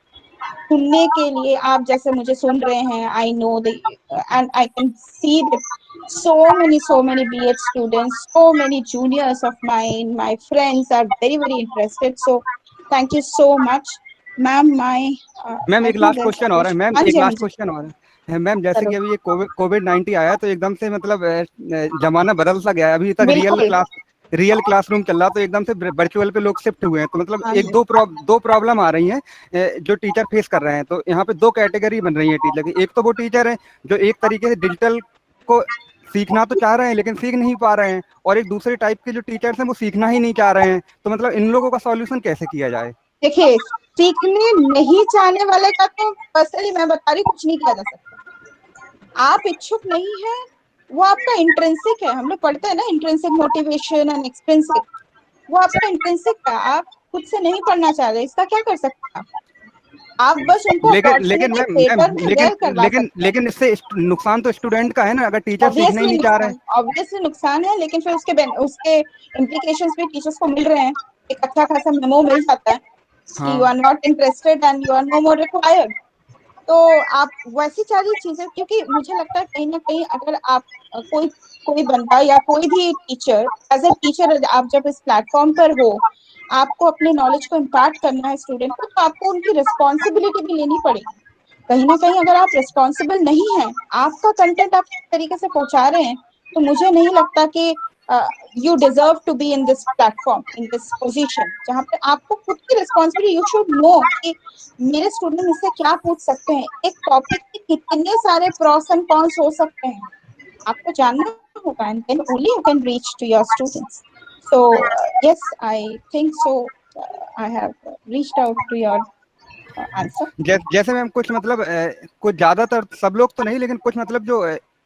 सुनने के लिए, आप जैसे मुझे सुन रहे हैं, I know and I can see that so many B.Ed students, so many juniors of mine, my friends are very interested, so thank you so much ma'am. Ma'am एक लास्ट क्वेश्चन और है मैम, एक last question और है ma'am. जैसे कि अभी ये कोविड-19 आया तो एकदम से मतलब जमाना बदल सा गया है। अभी तक रियल क्लासरूम चल रहा, तो एकदम से वर्चुअल पे लोग शिफ्ट हुए हैं। तो मतलब एक दो प्रॉब्लम आ रही हैं जो टीचर फेस कर रहे हैं। तो यहाँ पे दो कैटेगरी बन रही है टीचर की। एक तो वो टीचर है जो एक तरीके से डिजिटल को सीखना तो चाह रहे हैं लेकिन सीख नहीं पा रहे हैं, और एक दूसरे टाइप के जो टीचर्स हैं वो सीखना ही नहीं चाह रहे हैं। तो मतलब इन लोगों का सॉल्यूशन कैसे किया जाए? देखिए, सीखने नहीं चाहने वाले का तो पर्सनली मैं बता रही, कुछ नहीं किया जा सकता। आप इच्छुक नहीं है, वो आपका इंट्रिंसिक है। हम लोग पढ़ते हैं ना, इंट्रिंसिक मोटिवेशन एंड एक्सट्रिंसिक, वो आपका इंट्रिंसिक है। आप खुद से नहीं पढ़ना चाह रहे, इसका क्या कर सकते हैं आप बस उनको लेकिन इससे नुकसान तो स्टूडेंट का है ना, अगर टीचर सीखना ही नहीं चाह रहे हैं। ऑब्वियसली नुकसान है, लेकिन फिर उसके इम्प्लीकेशंस भी टीचर्स को मिल रहे हैं। एक अच्छा खासा मेमो मिल जाता है कि you are not interested and you are no more required. तो आप वैसी सारी चीजें, क्योंकि मुझे लगता है कहीं ना कहीं अगर आप कोई बंदा या कोई भी टीचर, एज ए टीचर आप जब इस प्लेटफॉर्म पर हो, आपको अपने नॉलेज को इम्पार्ट करना है स्टूडेंट को, तो आपको उनकी रिस्पॉन्सिबिलिटी भी लेनी पड़ेगी। कहीं ना कहीं अगर आप रिस्पॉन्सिबल नहीं है, आपका कंटेंट आप किस तरीके से पहुंचा रहे हैं, तो मुझे नहीं लगता कि you deserve to be in this platform, in this position, जहाँ पे आपको खुद की रिस्पॉन्सिबिलिटी, यू शुड नो कि मेरे स्टूडेंट इससे क्या पूछ सकते हैं, एक टॉपिक के कितने सारे प्रॉस एंड कॉन्स हो सकते हैं, आपको जानना होगा, and then only you can reach to your students. So yes, I think so. I have reached out to your answer. जैसे मैम कुछ मतलब कुछ ज्यादातर सब लोग तो नहीं, लेकिन कुछ मतलब जो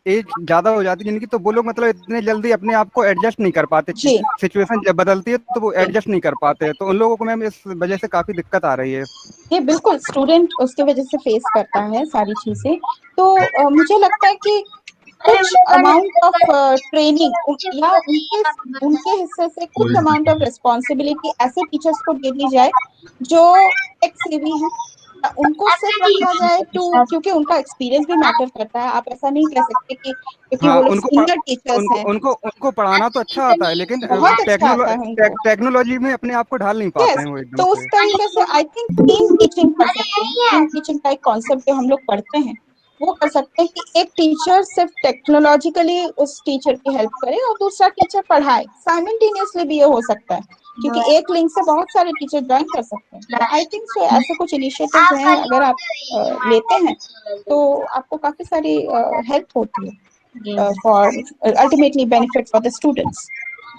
एज ज्यादा हो जाती है जिनकी, तो वो लोग मतलब इतने जल्दी अपने आप को एडजस्ट नहीं कर पाते, सिचुएशन जब बदलती है तो वो एडजस्ट नहीं कर पाते हैं, तो उन लोगों को मैम इस वजह से काफी दिक्कत आ रही है। ये बिल्कुल स्टूडेंट उसके वजह से फेस करता है सारी चीजें। तो मुझे लगता है कि कुछ अमाउंट ऑफ ट्रेनिंग या उनके हिस्से से कुछ अमाउंट ऑफ रिस्पॉन्सिबिलिटी ऐसे टीचर्स को दे दी जाए जो टेक सेवी हैं, उनको सिर्फ रखा जाए टू, क्योंकि उनका एक्सपीरियंस भी मैटर करता है। आप ऐसा नहीं कह सकते कि क्योंकि हाँ, वो लोग उनको सीनियर टीचर्स हैं, उनको पढ़ाना तो अच्छा आता है, लेकिन बहुत अच्छा आता है उनको, टेक्नोलॉजी में अपने आप को ढाल नहीं पाते हैं वो एकदम तो उस से। तरीके से आई थिंक टीम टीचिंग कर सकते हैं। टीम टीचिंग का एक कॉन्सेप्ट जो हम लोग पढ़ते हैं वो कर सकते हैं कि एक टीचर सिर्फ टेक्नोलॉजिकली उस टीचर की हेल्प करे और दूसरा टीचर पढ़ाए। साइमल्टेनियसली भी ये हो सकता है, क्योंकि एक लिंक से बहुत सारे टीचर ज्वाइन कर सकते हैं। तो आई थिंक सो ऐसे कुछ इनिशिएटिव्स हैं, अगर आप लेते हैं तो आपको काफी सारी हेल्प होती है for ultimately benefit for the students.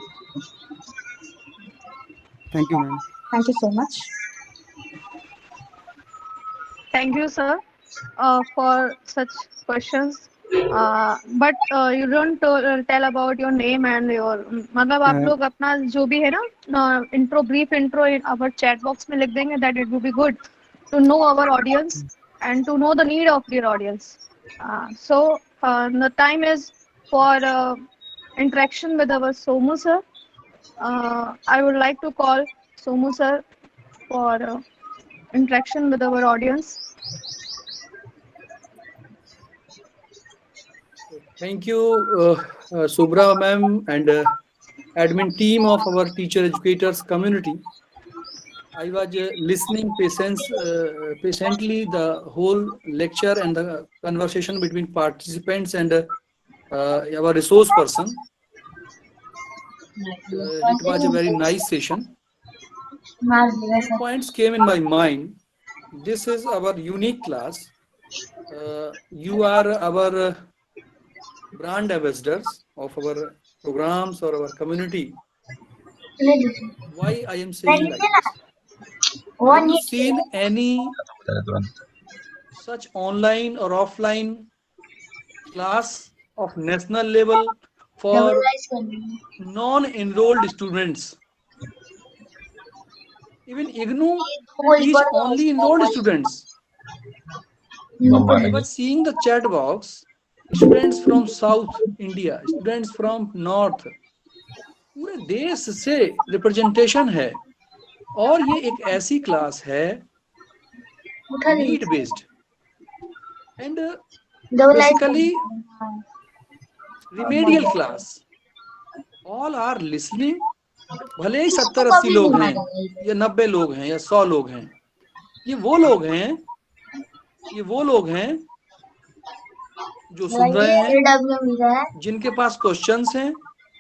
Thank you ma'am. Thank you so much. Thank you, sir, for such questions. But you don't tell about your name and your, मतलब आप लोग अपना जो भी है ना intro, brief intro in our chat box में लिख देंगे, that it would be good to know our audience and to know the need of your audience. So the time is for interaction with our Somu sir. I would like to call Somu sir for interaction with our audience. Thank you, Subra ma'am and admin team of our teacher educators community. I was listening patiently the whole lecture and the conversation between participants and our resource person. It was a very nice session. Two points came in my mind. This is our unique class. You are our brand ambassadors of our programs or our community. Why I am saying like this? Have you seen any such online or offline class of national level for non-enrolled students? Even IGNOU teach only enrolled students. I was seeing the chat box, students from South India, students from North, पूरे देश से representation है। और ये एक ऐसी class है need based and basically remedial class. All are listening, भले ही 70-80 लोग हैं या 90 लोग हैं या 100 लोग हैं, ये वो लोग हैं जो सुन रहे हैं, जिनके पास क्वेश्चंस हैं,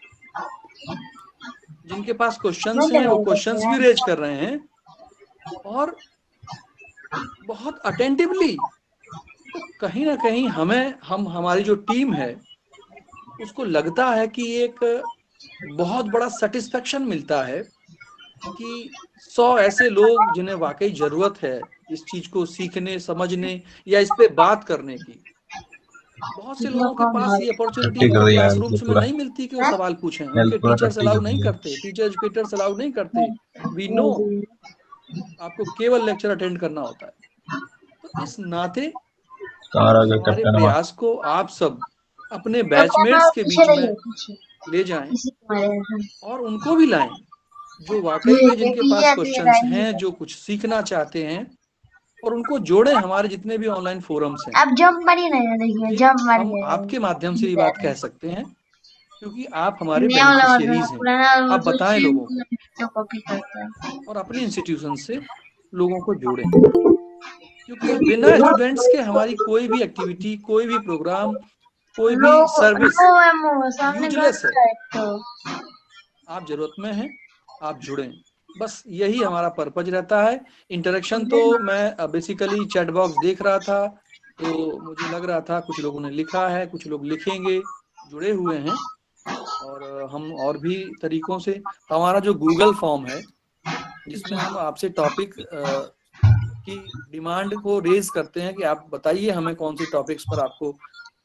वो क्वेश्चंस भी रेज कर रहे हैं और बहुत अटेंटिवली। तो कहीं ना कहीं हमारी जो टीम है उसको लगता है कि एक बहुत बड़ा सेटिस्फेक्शन मिलता है कि 100 ऐसे लोग जिन्हें वाकई जरूरत है इस चीज को सीखने, समझने या इस पे बात करने की। बहुत से लोगों के पास ये अपॉर्चुनिटी क्लासरूम्स में नहीं मिलती कि वो सवाल पूछें, उनके टीचर्स अलाउ नहीं करते, टीचर एजुकेटर्स अलाउ नहीं करते। वी नो आपको केवल लेक्चर अटेंड करना होता है। तो इस नाते हमारे प्रयास को आप सब अपने बैचमेट्स के बीच में ले जाएं और उनको भी लाएं जो वाकई में जिनके पास क्वेश्चंस हैं, जो कुछ सीखना चाहते हैं, और उनको जोड़ें हमारे जितने भी ऑनलाइन फोरम्स हैं। आप जंप मारिए ना, देखिए जंप मारिए। हम आपके माध्यम से ये बात कह सकते हैं क्योंकि आप हमारे बेनिफिशियरीज हैं। आप बताएं लोगों को और अपने इंस्टीट्यूशन से लोगों को जोड़ें, क्योंकि बिना स्टूडेंट्स के हमारी कोई भी एक्टिविटी, कोई भी प्रोग्राम, कोई भी सर्विस यूजलेस है। आप जरूरत में हैं, आप जुड़ें, बस यही हमारा पर्पज रहता है। इंटरेक्शन तो मैं बेसिकली चैट बॉक्स देख रहा था तो मुझे लग रहा था कुछ लोगों ने लिखा है, कुछ लोग लिखेंगे, जुड़े हुए हैं। और हम और भी तरीकों से, हमारा जो गूगल फॉर्म है जिसमें हम आपसे टॉपिक की डिमांड को रेज करते हैं कि आप बताइए हमें कौन से टॉपिक्स पर आपको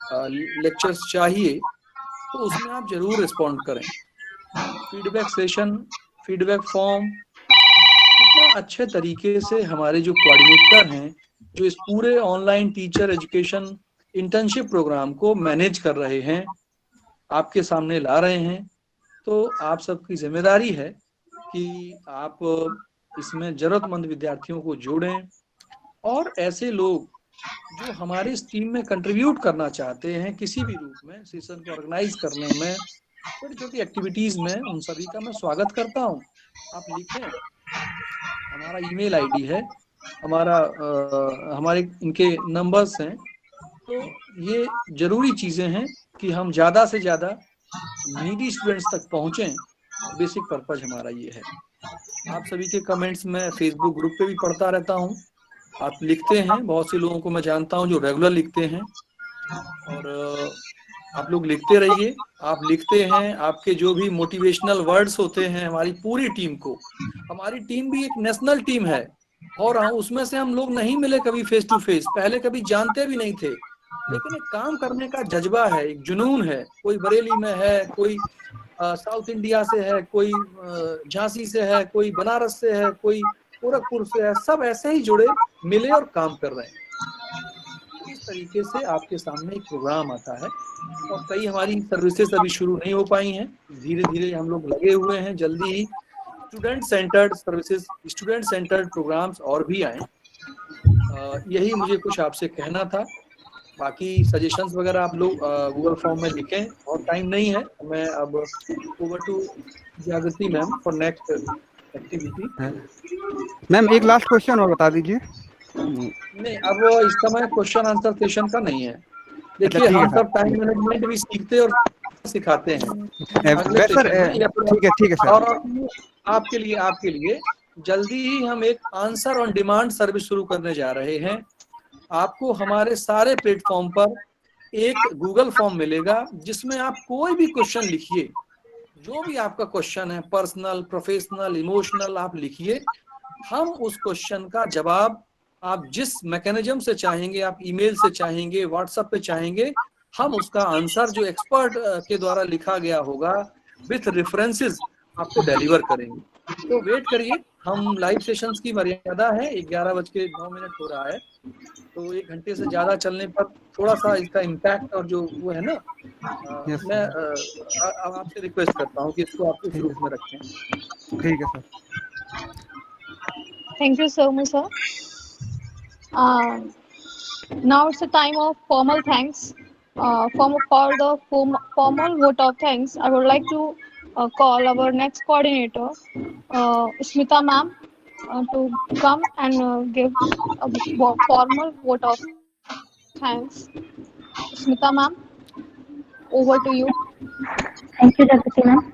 लेक्चर्स चाहिए तो उसमें आप जरूर रिस्पॉन्ड करें। फीडबैक सेशन, फीडबैक फॉर्म, कितना अच्छे तरीके से हमारे जो कोऑर्डिनेटर हैं जो इस पूरे online teacher education internship program को मैनेज कर रहे हैं, आपके सामने ला रहे हैं। तो आप सबकी जिम्मेदारी है कि आप इसमें जरूरतमंद विद्यार्थियों को जोड़ें और ऐसे लोग जो हमारे इस टीम में कंट्रीब्यूट करना चाहते हैं किसी भी रूप में, सेशन को ऑर्गेनाइज करने में, छोटी छोटी एक्टिविटीज में, उन सभी का मैं स्वागत करता हूं। आप लिखें, हमारा ईमेल आईडी है, हमारे इनके नंबर्स हैं। तो ये जरूरी चीजें हैं कि हम ज्यादा से ज्यादा नीडी स्टूडेंट्स तक पहुंचें। बेसिक पर्पज हमारा ये है। आप सभी के कमेंट्स मैं फेसबुक ग्रुप पे भी पढ़ता रहता हूँ। आप लिखते हैं, बहुत से लोगों को मैं जानता हूँ जो रेगुलर लिखते हैं, और आप लोग लिखते रहिए। आप लिखते हैं, आपके जो भी मोटिवेशनल वर्ड्स होते हैं हमारी पूरी टीम को, हमारी टीम भी एक नेशनल टीम है और उसमें से हम लोग नहीं मिले कभी फेस टू फेस, पहले कभी जानते भी नहीं थे, लेकिन एक काम करने का जज्बा है, एक जुनून है। कोई बरेली में है, कोई साउथ इंडिया से है, कोई झांसी से है, कोई बनारस से है, कोई गोरखपुर से है, सब ऐसे ही जुड़े मिले और काम कर रहे हैं। इस तरीके से आपके सामने एक प्रोग्राम आता है और कई हमारी सर्विसेज अभी शुरू नहीं हो पाई हैं, धीरे धीरे हम लोग लगे हुए हैं। जल्दी ही student centered services, student centered programs और भी आए। यही मुझे कुछ आपसे कहना था। बाकी सजेशंस वगैरह आप लोग गूगल फॉर्म में लिखें, और टाइम नहीं है। मैं अब over to Jagriti ma'am for next activity. Ma'am एक लास्ट क्वेश्चन और बता दीजिए। नहीं, अब इस समय क्वेश्चन आंसर सेशन का नहीं है। देखिए, हम सब टाइम मैनेजमेंट भी सीखते और सिखाते हैं। ठीक है सर। और आपके लिए जल्दी ही हम एक आंसर ऑन डिमांड सर्विस शुरू करने जा रहे हैं। आपको हमारे सारे प्लेटफॉर्म पर एक गूगल फॉर्म मिलेगा जिसमें आप कोई भी क्वेश्चन लिखिए, जो भी आपका क्वेश्चन है, पर्सनल, प्रोफेशनल, इमोशनल, आप लिखिए। हम उस क्वेश्चन का जवाब आप जिस मैकेनिज्म से चाहेंगे, आप ईमेल से चाहेंगे, व्हाट्सएप पे चाहेंगे, हम उसका आंसर जो एक्सपर्ट के द्वारा लिखा गया होगा विथ रेफरेंसेस आपको डिलीवर करेंगे। तो वेट करिए, हम लाइव सेशंस की मर्यादा है 11:09 हो रहा है, तो 1 घंटे से ज्यादा चलने पर थोड़ा सा इसका इम्पैक्ट और जो वो है ना, मैं आपसे रिक्वेस्ट करता हूँ कि इसको आप इस रूप में रखें। ठीक है sir. Thank you so much, sir. Now it's the time of formal thanks. For the formal vote of thanks, I would like to call our next coordinator, Smita ma'am, to come and give a formal vote of thanks. Smita ma'am, over to you. Thank you, Jagriti ma'am.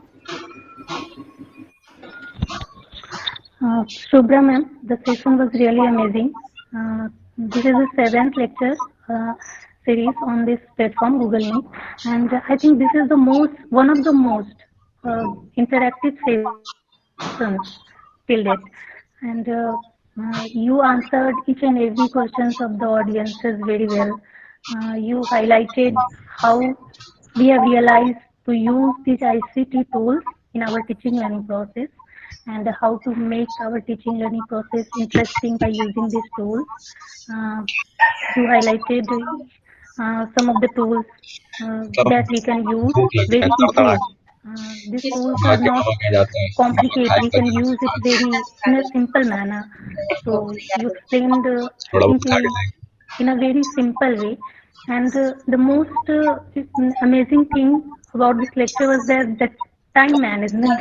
Shubhra ma'am, the session was really amazing. This is the 7th lecture series on this platform, Google Meet, and I think this is one of the most interactive sessions till date. And you answered each and every questions of the audiences very well. You highlighted how we have realized to use these ICT tools in our teaching learning process, and how to make our teaching learning process interesting by using these tools. You highlighted some of the tools that we can use very easily. These tools are not complicated. We can use it in a simple manner. So you explained in a very simple way. And the most amazing thing about this lecture was that the time management.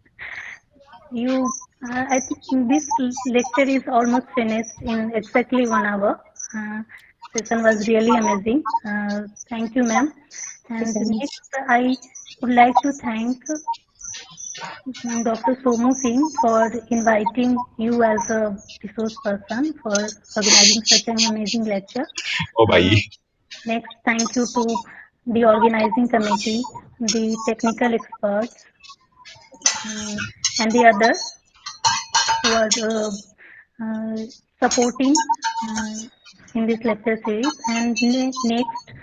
I think this lecture is almost finished in exactly 1 hour. Session was really amazing. Thank you, ma'am. And next, I would like to thank Dr. Somu Singh for inviting you as a resource person for organizing such an amazing lecture. Next, thank you to the organizing committee, the technical experts, and the others who are supporting in this lecture series. And next,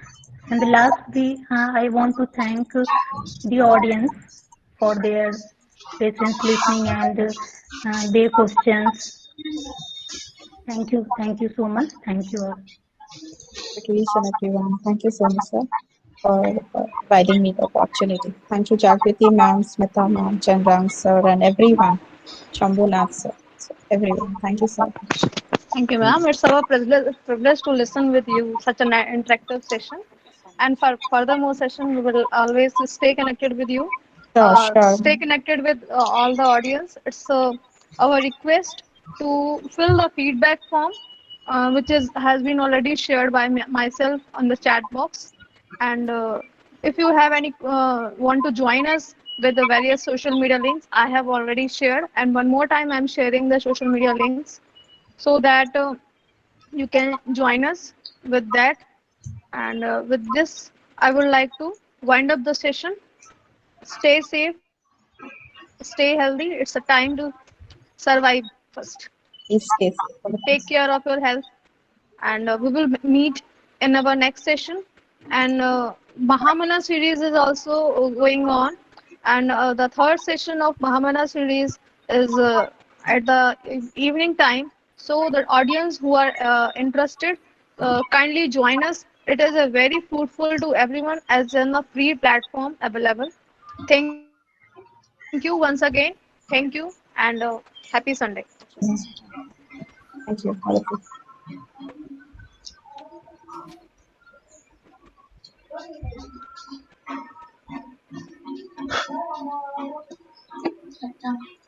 And the lastly, I want to thank the audience for their patience listening and their questions. Thank you so much. Thank you all. Congratulations, everyone. Thank you so much, sir, for providing me the opportunity. Thank you, Jagriti ma'am, Smita ma'am, Chandram sir, and everyone. Shambhunath sir. So everyone. Thank you so much. Thank you, ma'am. It's our privilege to listen with you such an interactive session. And for further more session, we will always stay connected with you. Sure, sure. Stay connected with all the audience. It's our request to fill the feedback form, which has been already shared by myself on the chat box. And if you have any want to join us with the various social media links, I have already shared. And one more time, I'm sharing the social media links so that you can join us with that. And with this, I would like to wind up the session. Stay safe, stay healthy. It's a time to survive first. Yes, yes. Take care of your health, and we will meet in our next session. And Mahamana series is also going on, and the third session of Mahamana series is at the evening time. So the audience who are interested, kindly join us. It is a very fruitful to everyone as in a free platform available. Thank you once again. Thank you and happy Sunday. Thank you. All of you.